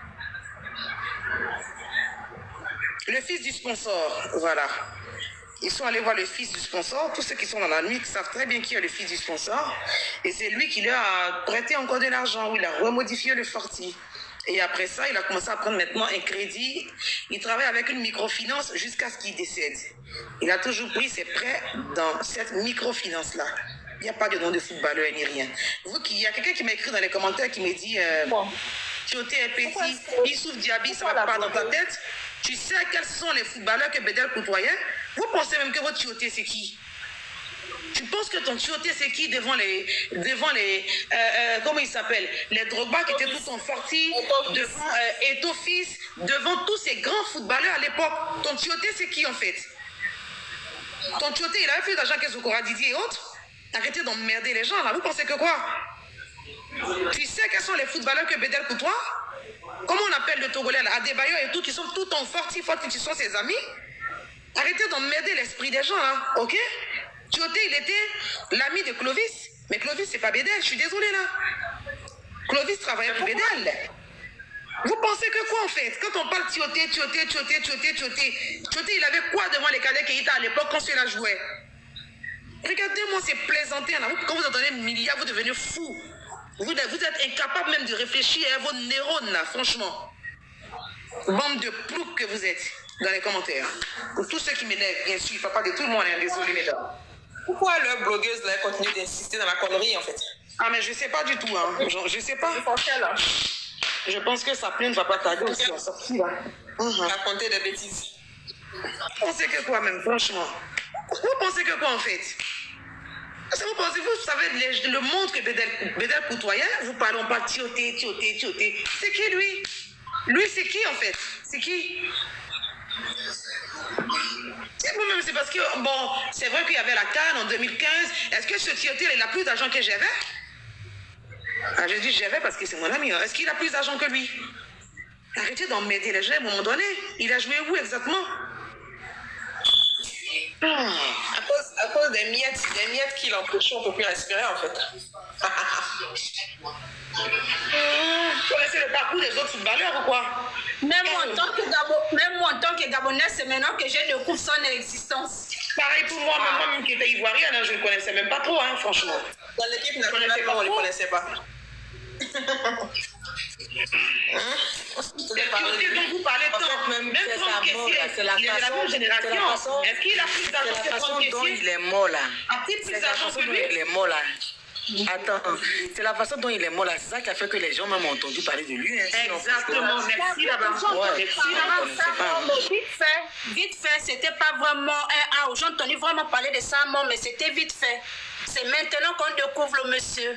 Le fils du sponsor, voilà. Ils sont allés voir le fils du sponsor. Tous ceux qui sont dans la nuit savent très bien qui est le fils du sponsor. Et c'est lui qui leur a prêté encore de l'argent, où il a remodifié le Forti. Et après ça, il a commencé à prendre maintenant un crédit. Il travaille avec une microfinance jusqu'à ce qu'il décède. Il a toujours pris ses prêts dans cette microfinance-là. Il n'y a pas de nom de footballeur ni rien. Il y a quelqu'un qui m'a écrit dans les commentaires qui me dit Tioté est petit, Issouf Diaby, ça ne va pas dans ta tête. Tu sais quels sont les footballeurs que Bedel côtoyait? Vous pensez même que votre Tioté c'est qui? Tu penses que ton Tioté c'est qui devant les comment il s'appelle? Les Drogba qui étaient tout en Forti, devant Eto'o, devant tous ces grands footballeurs à l'époque. Ton Tioté c'est qui en fait? Ton Tioté il avait plus d'argent que Zokora Didier et autres. Arrêtez d'emmerder les gens là. Vous pensez que quoi? Tu sais quels sont les footballeurs que Bedel côtoie? Comment on appelle le Togolais là? Adebayor et tout, qui sont tout en Forti, qui sont ses amis. Arrêtez d'emmerder l'esprit des gens là, ok? Tioté, il était l'ami de Clovis. Mais Clovis, c'est pas Bedel, je suis désolé là. Clovis travaillait pour Bedel. Vous pensez que quoi en fait? Quand on parle Tioté, Tioté, il avait quoi devant les cadets Keïta à l'époque quand celui-là jouait? Regardez-moi ces plaisantins là. Quand vous entendez milliards, vous devenez fou. Vous êtes incapable même de réfléchir à vos neurones là, franchement. Bande de ploucs que vous êtes dans les commentaires. Pour tous ceux qui m'énervent, bien sûr, papa de tout le monde, hein, désolé mesdames. Pourquoi leur blogueuse là continue d'insister dans la connerie en fait? Ah mais je sais pas du tout, hein. Je sais pas. Je pense que sa plainte ne va pas tarder aussi en sortie là. Raconter des bêtises. Vous pensez que quoi même, franchement? Vous pensez que quoi en fait? Parce que vous savez le monde que Bedel côtoyait, vous parlez, on parle Tioté. C'est qui lui? Lui c'est qui en fait? C'est qui? C'est vous-même, c'est parce que, bon, c'est vrai qu'il y avait la CAN en 2015. Est-ce que ce Tioté, il a plus d'argent que j'avais? Ah, je dis j'avais parce que c'est mon ami. Est-ce qu'il a plus d'argent que lui? Arrêtez d'emmerder les gens à un moment donné. Il a joué où exactement? À cause des miettes qui l'empêchent, on ne peut plus respirer en fait. Vous connaissez le parcours des autres footballeurs ou quoi? Même moi en tant que Gabonais, c'est maintenant que j'ai découvert son existence. Pareil pour moi, même qui était ivoirienne, je ne connaissais même pas trop, hein, franchement. Dans l'équipe nationale, on ne les connaissait pas. dont vous parlez tant, même Franck Kessier, il est de la même génération. Est-ce qu'il a plus d'argent que Franck Kessier? Dont il est mort là. A-t-il plus d'argent que lui? Il est mort là. Attends, c'est la façon dont il est mort là, c'est ça qui a fait que les gens même ont entendu parler de lui. Hein, exactement, merci là-bas. Merci là-bas. Vite fait, c'était pas vraiment un A. J'ai entendu vraiment parler de ça, mais c'était vite fait. C'est maintenant qu'on découvre le monsieur.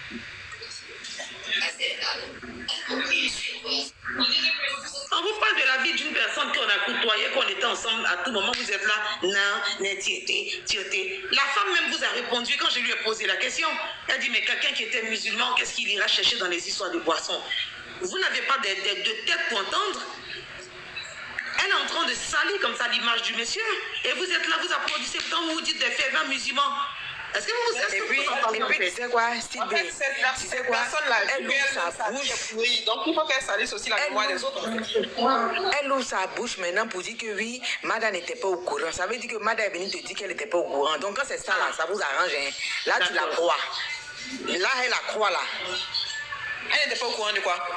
On vous parle de la vie d'une personne qu'on a côtoyée, qu'on était ensemble à tout moment. Vous êtes là, non, tioté. La femme même vous a répondu quand je lui ai posé la question. Elle dit, mais quelqu'un qui était musulman, qu'est-ce qu'il ira chercher dans les histoires de boissons? Vous n'avez pas de tête pour entendre. Elle est en train de salir comme ça l'image du monsieur. Et vous êtes là, vous applaudissez, pourtant vous vous dites des fervents musulmans. Est-ce que vous et puis, tu sais quoi, Steve, en fait, cette personne-là, elle ouvre sa bouche. Oui, donc il faut qu'elle salisse aussi la mémoire des autres. Elle ouvre sa bouche maintenant pour dire que oui, Mada n'était pas au courant. Ça veut dire que Mada est venue te dire qu'elle n'était pas au courant. Donc quand c'est ça là, ça vous arrange. Hein. Là, tu la crois. Là, elle la croit là. Elle n'était pas au courant de quoi?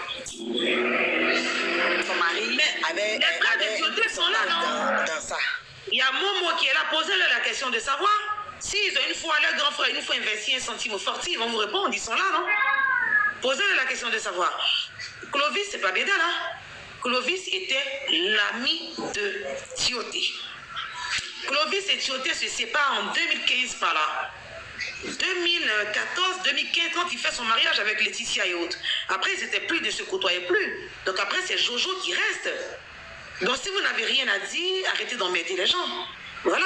Son mari avait dans ça. Il y a Momo qui est là, posez-leur la question de savoir. S'ils ont une fois leur grand frère, une fois investi un centime au forti, ils vont vous répondre, ils sont là, non? Posez-leur la question de savoir. Clovis, c'est pas Béda, là. Clovis était l'ami de Tioté. Clovis et Tioté se séparent en 2015 par là. 2014, 2015, quand il fait son mariage avec Laetitia et autres. Après, ils n'étaient plus, ils ne se côtoyaient plus. Donc après, c'est Jojo qui reste. Donc si vous n'avez rien à dire, arrêtez d'emmerder les gens. Voilà.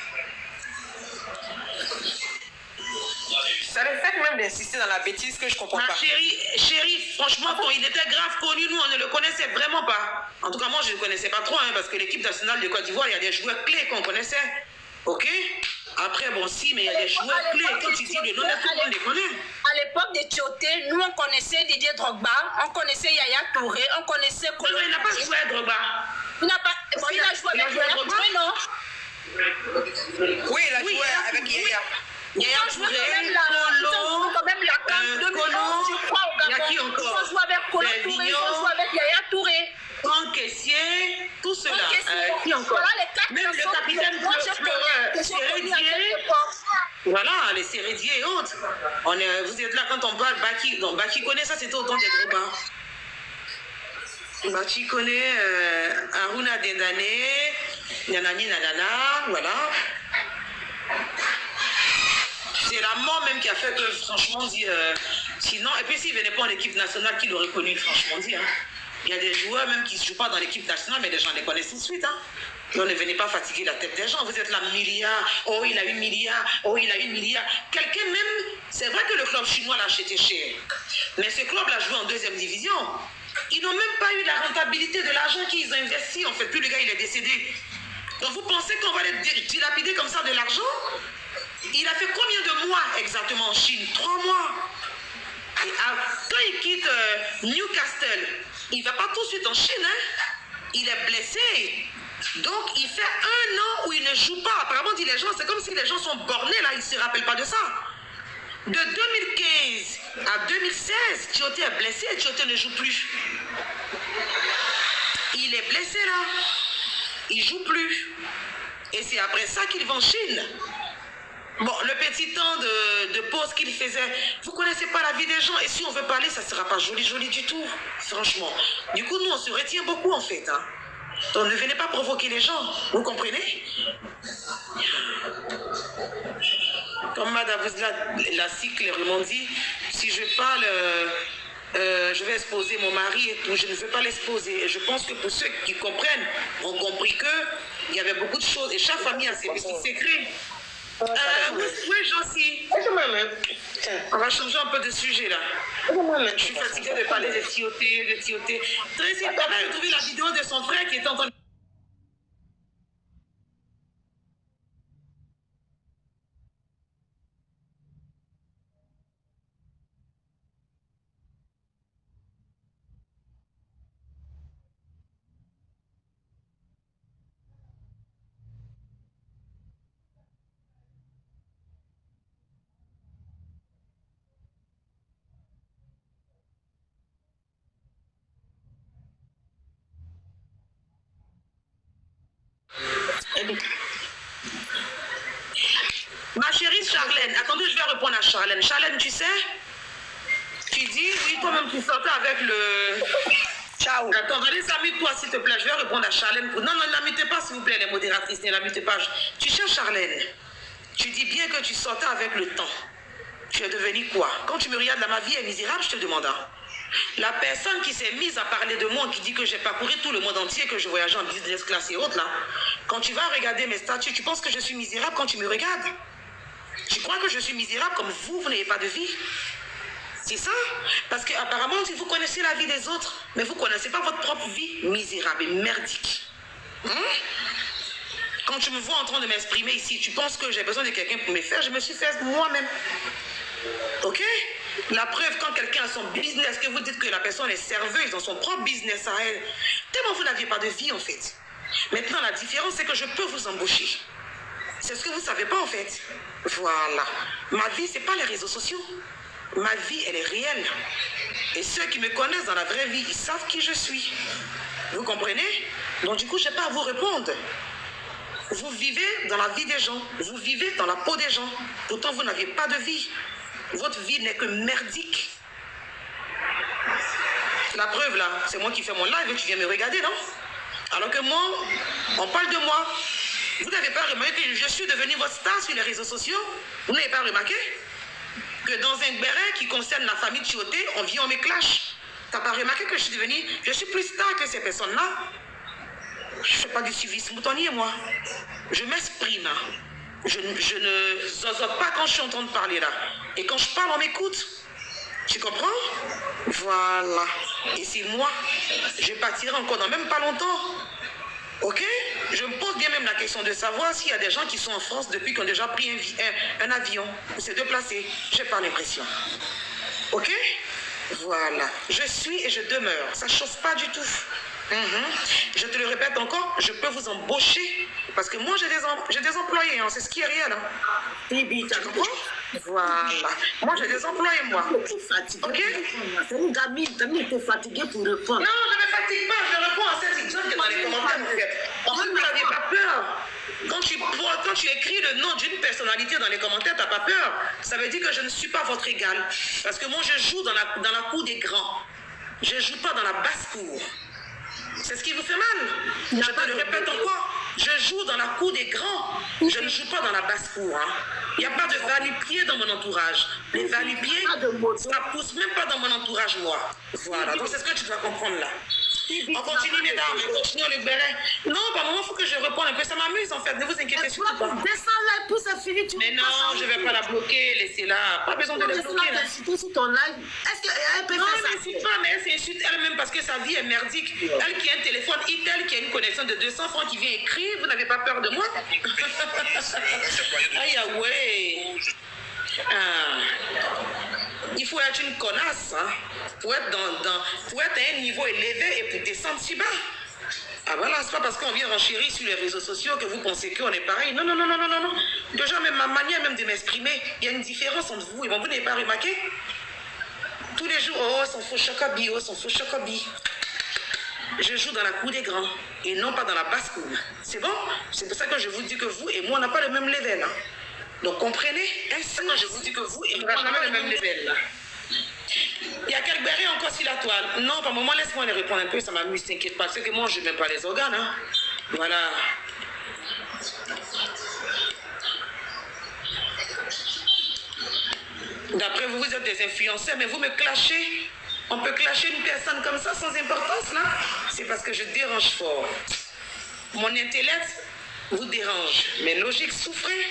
Ça le fait même d'insister dans la bêtise que je comprends pas. Chérie, franchement, quand il était grave connu, nous, on ne le connaissait vraiment pas. En tout cas, moi, je ne le connaissais pas trop, hein, parce que l'équipe nationale de Côte d'Ivoire, il y a des joueurs clés qu'on connaissait. Ok? Après, bon, si, mais il y a des joueurs clés. Quand tu dis le nom, tout le monde les connaît. À l'époque de Tioté, nous, on connaissait Didier Drogba, on connaissait Yaya Touré, on connaissait... Non, il n'a pas joué à Drogba. Il n'a pas... Bon, il a joué avec Yaya Touré, non? Oui, il a joué avec Yaya. Yaya Touré, Colo, il y a qui encore? Ils ont joué avec Colo Touré, ils ont joué avec Yaya Touré. Franck Kessier, tout cela. Qui encore? Voilà les quatre. Même le capitaine pleureur, Sérédier. Voilà, les Sérédier et autres. Vous êtes là quand on parle Baki. Donc Baki connaît ça, c'était autant des Drogba. Baki connaît Aruna Dendane, Nanani Nanana, voilà. C'est la mort même qui a fait que, franchement, dit, sinon, et puis s'il ne venait pas en équipe nationale, qui l'aurait connu, franchement, dit. Hein. Il y a des joueurs même qui ne jouent pas dans l'équipe nationale, mais les gens les connaissent tout de suite. Hein. Donc ne venez pas fatiguer la tête des gens. Vous êtes là, milliard, oh il a eu milliard, oh il a eu milliard. Quelqu'un même, c'est vrai que le club chinois l'a acheté cher, mais ce club l'a joué en 2e division. Ils n'ont même pas eu la rentabilité de l'argent qu'ils ont investi. En fait, puis le gars, il est décédé. Donc vous pensez qu'on va les dilapider comme ça de l'argent? Il a fait combien de mois exactement en Chine? 3 mois. Et quand il quitte Newcastle, il ne va pas tout de suite en Chine. Hein? Il est blessé. Donc il fait 1 an où il ne joue pas. Apparemment, dit les gens, c'est comme si les gens sont bornés là, ils ne se rappellent pas de ça. De 2015 à 2016, Tioté est blessé et Tioté ne joue plus. Il est blessé là. Il ne joue plus. Et c'est après ça qu'il va en Chine. Bon, le petit temps de pause qu'il faisait, vous ne connaissez pas la vie des gens. Et si on veut parler, ça ne sera pas joli du tout. Franchement. Du coup, nous, on se retient beaucoup en fait. Hein. Donc, ne venez pas provoquer les gens. Vous comprenez? Comme Madame la cycle dit, si je parle, je vais exposer mon mari et tout, je ne veux pas l'exposer. Et je pense que pour ceux qui comprennent, ont compris qu'il y avait beaucoup de choses et chaque famille a ses petits secrets. Oui, Josie. On va changer un peu de sujet là. Je suis fatiguée de parler de Tioté. Tracy, quand même, trouvé la vidéo de son frère qui était en train de... attendez, je vais répondre à Charlène. Charlène, tu sais, tu dis, oui, toi-même, tu sortais avec le... Ciao. Attends, Vanessa, mute-toi, s'il te plaît. Je vais répondre à Charlène. Non, non, ne la mutez pas, s'il vous plaît, les modératrices. Ne la mutez pas. Tu cherches Charlène. Tu dis bien que tu sortais avec le temps. Tu es devenu quoi? Quand tu me regardes là, ma vie est misérable, je te demande. Hein? La personne qui s'est mise à parler de moi, qui dit que j'ai parcouru tout le monde entier, que je voyageais en business class et autres, là. Quand tu vas regarder mes statuts, tu penses que je suis misérable quand tu me regardes? Tu crois que je suis misérable comme vous n'avez pas de vie? C'est ça? Parce qu'apparemment, si vous connaissez la vie des autres, mais vous ne connaissez pas votre propre vie misérable et merdique. Quand tu me vois en train de m'exprimer ici, tu penses que j'ai besoin de quelqu'un pour me faire? Je me suis fait moi-même. Ok? La preuve, quand quelqu'un a son business, que vous dites que la personne est serveuse dans son propre business à elle, tellement vous n'aviez pas de vie en fait. Maintenant, la différence, c'est que je peux vous embaucher. C'est ce que vous ne savez pas en fait. Voilà. Ma vie, ce n'est pas les réseaux sociaux. Ma vie, elle est réelle. Et ceux qui me connaissent dans la vraie vie, ils savent qui je suis. Vous comprenez? Donc du coup, je n'ai pas à vous répondre. Vous vivez dans la vie des gens. Vous vivez dans la peau des gens. Pourtant, vous n'avez pas de vie. Votre vie n'est que merdique. La preuve, là, c'est moi qui fais mon live et tu viens me regarder, non? Alors que moi, on parle de moi. Vous n'avez pas remarqué que je suis devenu votre star sur les réseaux sociaux? Vous n'avez pas remarqué que dans un béret qui concerne la famille Tchioté, on vient, on me clash? Tu n'as pas remarqué que je suis plus star que ces personnes-là? Je ne fais pas du civisme moutonnier, moi. Je m'exprime. Je ne zozote pas quand je suis en train de parler là. Et quand je parle, on m'écoute. Tu comprends? Voilà. Et c'est moi. Je partirai encore dans même pas longtemps. Ok? Je me pose bien même la question de savoir s'il y a des gens qui sont en France depuis qu'ils ont déjà pris un avion pour se déplacer. Je n'ai pas l'impression. Ok? Voilà. Je suis et je demeure. Ça ne chauffe pas du tout. Je te le répète encore, je peux vous embaucher parce que moi j'ai des employés, hein, c'est ce qui est réel. Hein. Voilà. Moi j'ai des employés, moi. Ok? C'est une gamine, tu es fatiguée pour répondre. Non, je ne me fatigue pas, je réponds à cette exemple que dans les commentaires en fait. En fait, vous n'avez pas peur. Quand tu écris le nom d'une personnalité dans les commentaires, tu n'as pas peur. Ça veut dire que je ne suis pas votre égal. Parce que moi je joue dans la cour des grands. Je ne joue pas dans la basse-cour. C'est ce qui vous fait mal. Je te le répète encore. Je joue dans la cour des grands. Je ne joue pas dans la basse-cour. Hein. Il n'y a pas de va-nu-pied dans mon entourage. Les va-nu-pieds, ça ne pousse même pas dans mon entourage, moi. Voilà. Donc c'est ce que tu dois comprendre là. On continue, mesdames. On continue le béret. Non, par moment, il faut que je réponde un peu. Ça m'amuse, en fait. Ne vous inquiétez surtout pas. Descends là, tout ça fini. Mais non, je ne vais pas la bloquer. Laissez-la. Pas besoin de la bloquer. Sur ton live. Est-ce qu'elle peut faire ça? Non, mais c'est pas, mais elle s'insulte elle-même parce que sa vie est merdique. Elle qui a un téléphone Itel, qui a une connexion de 200 francs, qui vient écrire. Vous n'avez pas peur de moi? Aïe, ouais. Il faut être une connasse hein, pour être à un niveau élevé et pour descendre si bas. Ah voilà, c'est pas parce qu'on vient renchérir sur les réseaux sociaux que vous pensez qu'on est pareil. Non, non, non, non, non, non. Déjà, même ma manière même de m'exprimer, il y a une différence entre vous et moi. Vous n'avez pas remarqué? Tous les jours, oh, son faux chocobi, oh, son faux chocobi. Je joue dans la cour des grands et non pas dans la basse cour. C'est bon? C'est pour ça que je vous dis que vous et moi, on n'a pas le même level. Hein. Donc comprenez, ainsi quand je vous dis que vous et moi, on n'a pas le même level. Là. Il y a quel béret encore sur la toile? Non, par moment, laisse-moi les répondre un peu, ça m'amuse, t'inquiète pas. C'est que moi, je ne mets pas les organes. Hein. Voilà. D'après vous, vous êtes des influenceurs, mais vous me clashez. On peut clasher une personne comme ça sans importance, là. C'est parce que je dérange fort. Mon intellect vous dérange, mais logique, souffrez.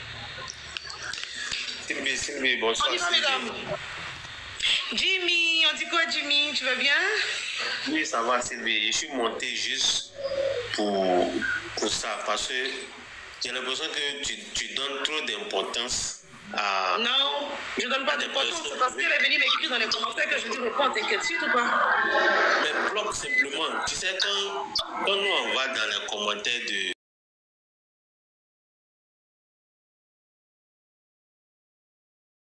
Sylvie, bonsoir. On dit mesdames. Jimmy, on dit quoi Jimmy? Tu vas bien? Oui, ça va Sylvie. Je suis monté juste pour ça parce que j'ai l'impression que tu donnes trop d'importance à... Non, je ne donne pas d'importance. C'est parce qu'elle est venue m'écrire dans les commentaires que je dis réponds, t'inquiète surtout pas. Mais bloque simplement. Tu sais, quand nous on va dans les commentaires de...